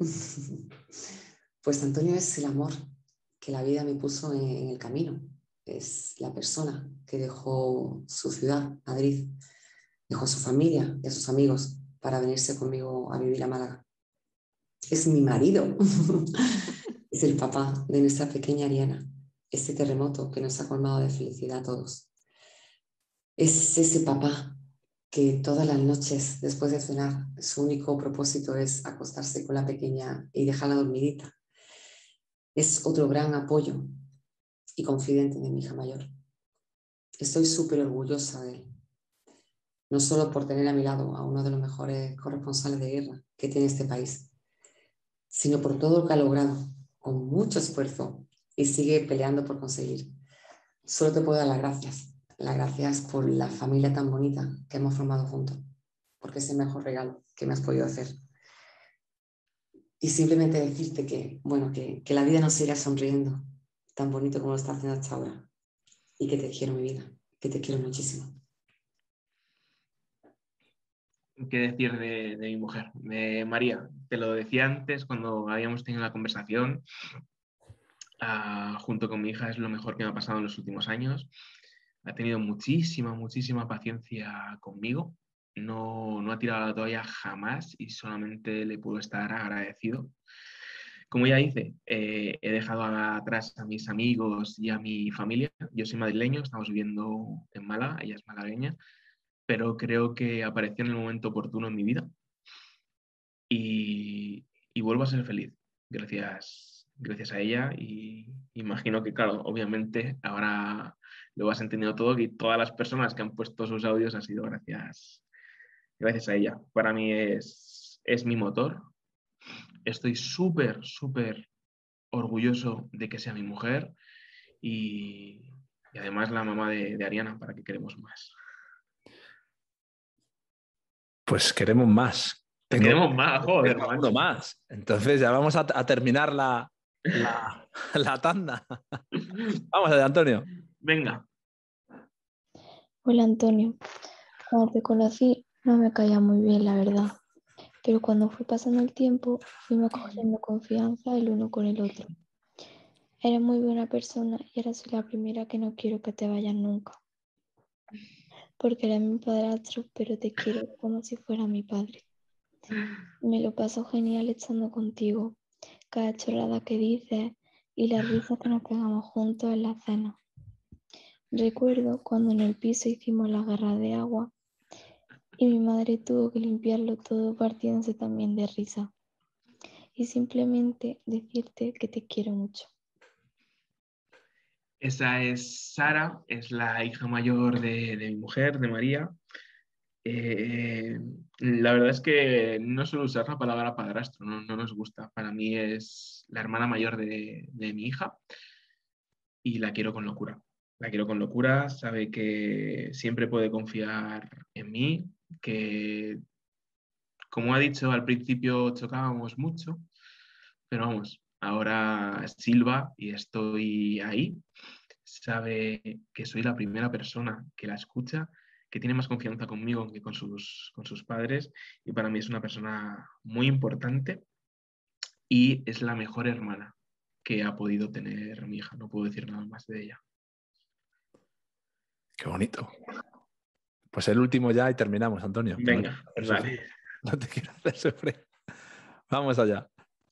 Pues Antonio es el amor que la vida me puso en el camino. Es la persona que dejó su ciudad, Madrid, dejó a su familia y a sus amigos para venirse conmigo a vivir a Málaga. Es mi marido, es el papá de nuestra pequeña Ariana, este terremoto que nos ha colmado de felicidad a todos. Es ese papá que todas las noches después de cenar su único propósito es acostarse con la pequeña y dejarla dormidita. Es otro gran apoyo y confidente de mi hija mayor. Estoy súper orgullosa de él, no solo por tener a mi lado a uno de los mejores corresponsales de guerra que tiene este país, sino por todo lo que ha logrado con mucho esfuerzo y sigue peleando por conseguir. solo te puedo dar las gracias. Las gracias por la familia tan bonita que hemos formado juntos, porque es el mejor regalo que me has podido hacer. Y simplemente decirte que, bueno, que, que la vida nos siga sonriendo tan bonito como lo está haciendo hasta ahora. Y que te quiero, mi vida, que te quiero muchísimo. ¿Qué decir de, de mi mujer? De María, te lo decía antes cuando habíamos tenido la conversación. Uh, junto con mi hija es lo mejor que me ha pasado en los últimos años. Ha tenido muchísima, muchísima paciencia conmigo. No, no ha tirado la toalla jamás y solamente le puedo estar agradecido. Como ya dice, eh, he dejado atrás a mis amigos y a mi familia. Yo soy madrileño, estamos viviendo en Málaga, ella es malagueña, pero creo que apareció en el momento oportuno en mi vida y, y vuelvo a ser feliz gracias, gracias a ella. Y imagino que, claro, obviamente ahora lo has entendido todo y todas las personas que han puesto sus audios ha sido gracias, gracias a ella. Para mí es, es mi motor. Estoy súper, súper orgulloso de que sea mi mujer y, y además la mamá de, de Ariana, para que queremos más. Pues queremos más. Tengo, queremos más, joder, macho. más. Entonces ya vamos a, a terminar la, la, la tanda. Vamos allá, Antonio. Venga. Hola, Antonio. Cuando te conocí no me caía muy bien, la verdad. Pero cuando fue pasando el tiempo, fuimos cogiendo confianza el uno con el otro. Eres muy buena persona y ahora soy la primera que no quiero que te vayas nunca. Porque eres mi padrastro, pero te quiero como si fuera mi padre. Me lo paso genial estando contigo, cada chorrada que dices y las risas que nos pegamos juntos en la cena. Recuerdo cuando en el piso hicimos la guerra de agua y mi madre tuvo que limpiarlo todo partiéndose también de risa. Y simplemente decirte que te quiero mucho. Esa es Sara, es la hija mayor de, de mi mujer, de María. Eh, la verdad es que no suelo usar la palabra padrastro, no, no nos gusta. Para mí es la hermana mayor de, de mi hija y la quiero con locura. La quiero con locura, sabe que siempre puede confiar en mí, que como ha dicho al principio chocábamos mucho, pero vamos, ahora silba y estoy ahí. Sabe que soy la primera persona que la escucha, que tiene más confianza conmigo que con sus, con sus padres y para mí es una persona muy importante y es la mejor hermana que ha podido tener mi hija. No puedo decir nada más de ella. Qué bonito. Pues el último ya y terminamos, Antonio. Venga, no, vale. No te quiero hacer sufrir. Vamos allá.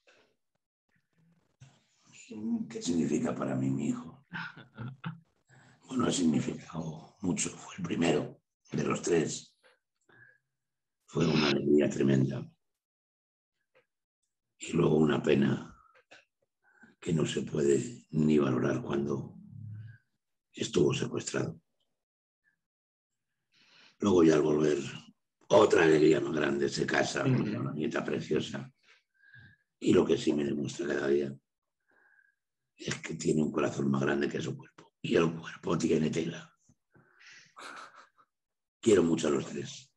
¿Qué significa para mí mi hijo? Bueno, ha significado mucho. Fue el primero de los tres. Fue una alegría tremenda. Y luego una pena que no se puede ni valorar cuando estuvo secuestrado. Luego ya al volver, otra alegría más grande, se casa con una nieta preciosa. Y lo que sí me demuestra cada día es que tiene un corazón más grande que su cuerpo. Y el cuerpo tiene tela. Quiero mucho a los tres.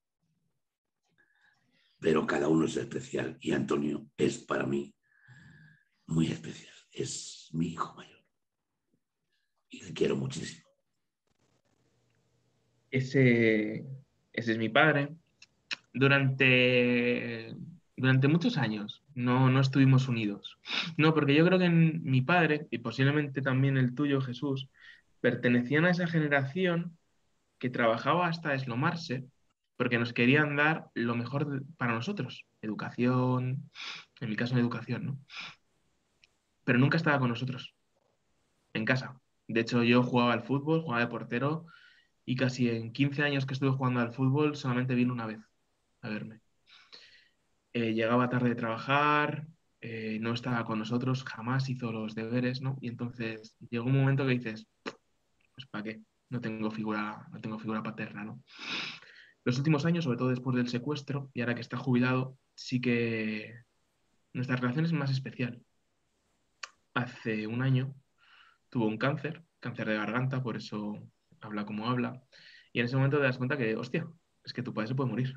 Pero cada uno es especial. Y Antonio es para mí muy especial. Es mi hijo mayor. Y le quiero muchísimo. Ese, ese es mi padre. Durante, durante muchos años no, no estuvimos unidos. No, porque yo creo que en mi padre, y posiblemente también el tuyo, Jesús, pertenecían a esa generación que trabajaba hasta deslomarse porque nos querían dar lo mejor de, para nosotros. Educación, en mi caso, educación, ¿no? Pero nunca estaba con nosotros, en casa. De hecho, yo jugaba al fútbol, jugaba de portero, y casi en quince años que estuve jugando al fútbol solamente vino una vez a verme. Eh, llegaba tarde de trabajar, eh, no estaba con nosotros, jamás hizo los deberes, ¿no? Y entonces llegó un momento que dices, pues ¿para qué? No tengo figura, no tengo figura paterna, ¿no? Los últimos años, sobre todo después del secuestro, y ahora que está jubilado, sí que nuestra relación es más especial. Hace un año tuvo un cáncer cáncer de garganta, por eso habla como habla. Y en ese momento te das cuenta que, hostia, es que tu padre se puede morir.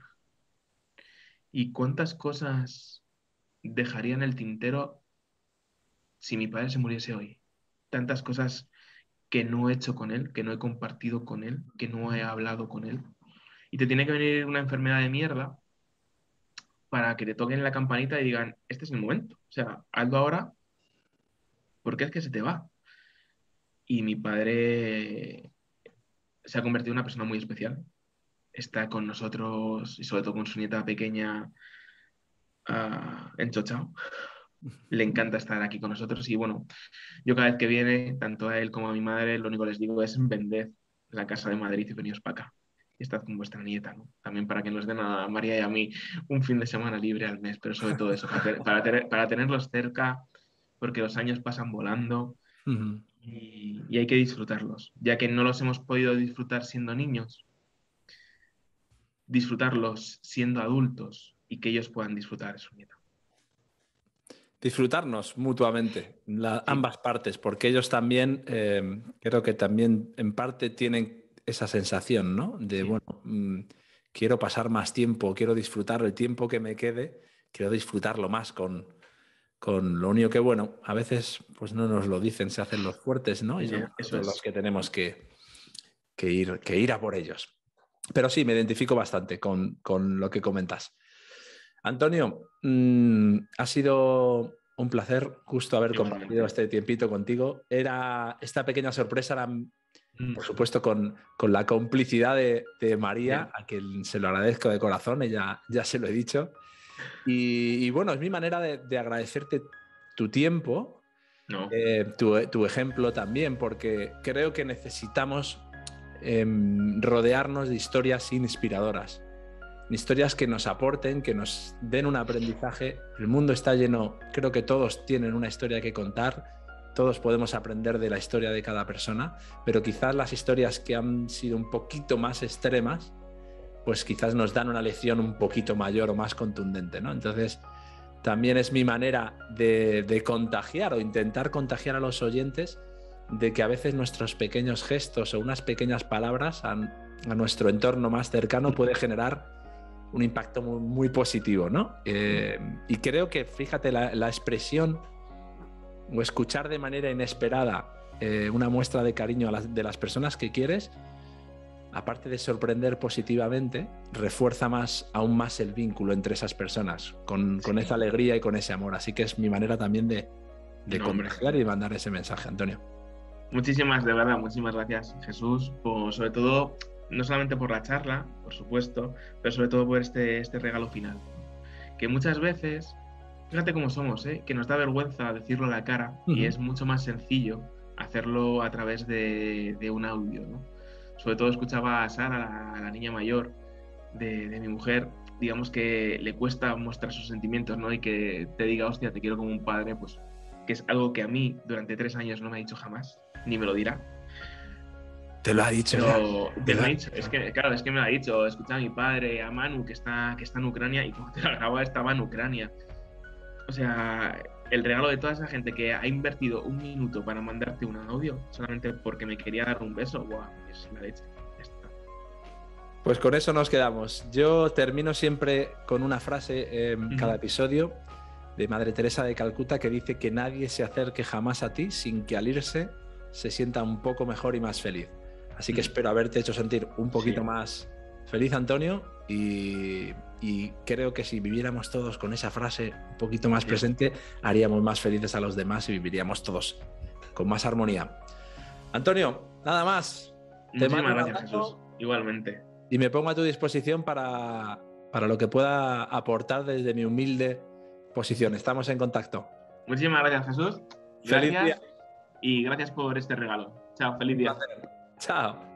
¿Y cuántas cosas dejaría en el tintero si mi padre se muriese hoy? Tantas cosas que no he hecho con él, que no he compartido con él, que no he hablado con él. Y te tiene que venir una enfermedad de mierda para que te toquen la campanita y digan, este es el momento. O sea, hazlo ahora porque es que se te va. Y mi padre se ha convertido en una persona muy especial. Está con nosotros y sobre todo con su nieta pequeña uh, en Chochao. Le encanta estar aquí con nosotros y bueno, yo cada vez que viene, tanto a él como a mi madre, lo único que les digo es vended la casa de Madrid y veníos para acá. Y estad con vuestra nieta, ¿no? También para que nos den a María y a mí un fin de semana libre al mes, pero sobre todo eso, para, ter para, tener, para tenerlos cerca, porque los años pasan volando uh-huh. y, y hay que disfrutarlos, ya que no los hemos podido disfrutar siendo niños, disfrutarlos siendo adultos y que ellos puedan disfrutar de su nieta. Disfrutarnos mutuamente, la, sí. ambas partes, porque ellos también, eh, creo que también en parte tienen esa sensación, ¿no? De, sí. bueno, mmm, quiero pasar más tiempo, quiero disfrutar el tiempo que me quede, quiero disfrutarlo más con, con lo único que, bueno, a veces pues no nos lo dicen, se hacen los fuertes, ¿no? Y yeah, son es. los que tenemos que, que, ir, que ir a por ellos. Pero sí, me identifico bastante con, con lo que comentas. Antonio, mmm, ha sido un placer justo haber Igualmente. compartido este tiempito contigo. Era esta pequeña sorpresa, era, mm. por supuesto, con, con la complicidad de, de María, yeah. a quien se lo agradezco de corazón, ella ya se lo he dicho. Y, y bueno, es mi manera de, de agradecerte tu tiempo, no. eh, tu, tu ejemplo también, porque creo que necesitamos eh, rodearnos de historias inspiradoras. Historias que nos aporten, que nos den un aprendizaje. El mundo está lleno, creo que todos tienen una historia que contar, todos podemos aprender de la historia de cada persona, pero quizás las historias que han sido un poquito más extremas, pues quizás nos dan una lección un poquito mayor o más contundente, ¿no? Entonces, también es mi manera de, de contagiar o intentar contagiar a los oyentes de que a veces nuestros pequeños gestos o unas pequeñas palabras a, a nuestro entorno más cercano puede generar un impacto muy, muy positivo, ¿no? Eh, y creo que, fíjate, la, la expresión o escuchar de manera inesperada eh, una muestra de cariño a las, de las personas que quieres, aparte de sorprender positivamente, refuerza más, aún más el vínculo entre esas personas, con, con esa alegría y con ese amor. Así que es mi manera también de, de no, contagiar y de mandar ese mensaje, Antonio. Muchísimas, de verdad, muchísimas gracias, Jesús, por, sobre todo... no solamente por la charla, por supuesto, pero sobre todo por este, este regalo final. Que muchas veces, fíjate cómo somos, ¿eh? Que nos da vergüenza decirlo a la cara uh-huh. y es mucho más sencillo hacerlo a través de, de un audio, ¿no? Sobre todo escuchaba a Sara, la, la niña mayor de, de mi mujer, digamos que le cuesta mostrar sus sentimientos, ¿no? Y que te diga, hostia, te quiero como un padre, pues que es algo que a mí durante tres años no me ha dicho jamás, ni me lo dirá. Te lo ha dicho. Pero, te lo ha dicho. Es que, claro, es que me lo ha dicho. Escucha a mi padre, a Manu, que está, que está en Ucrania, y cuando te la grababa estaba en Ucrania. O sea, el regalo de toda esa gente que ha invertido un minuto para mandarte un audio solamente porque me quería dar un beso, guau, es la leche. Ya está. Pues con eso nos quedamos. Yo termino siempre con una frase en uh-huh. cada episodio de Madre Teresa de Calcuta que dice que nadie se acerque jamás a ti sin que al irse se sienta un poco mejor y más feliz. Así que espero haberte hecho sentir un poquito sí. más feliz, Antonio, y, y creo que si viviéramos todos con esa frase un poquito más sí. presente, haríamos más felices a los demás y viviríamos todos con más armonía. Antonio, nada más. Muchísimas gracias, Jesús. Igualmente. Y me pongo a tu disposición para, para lo que pueda aportar desde mi humilde posición. Estamos en contacto. Muchísimas gracias, Jesús. Feliz gracias día. Y gracias por este regalo. Chao, feliz día. Chao.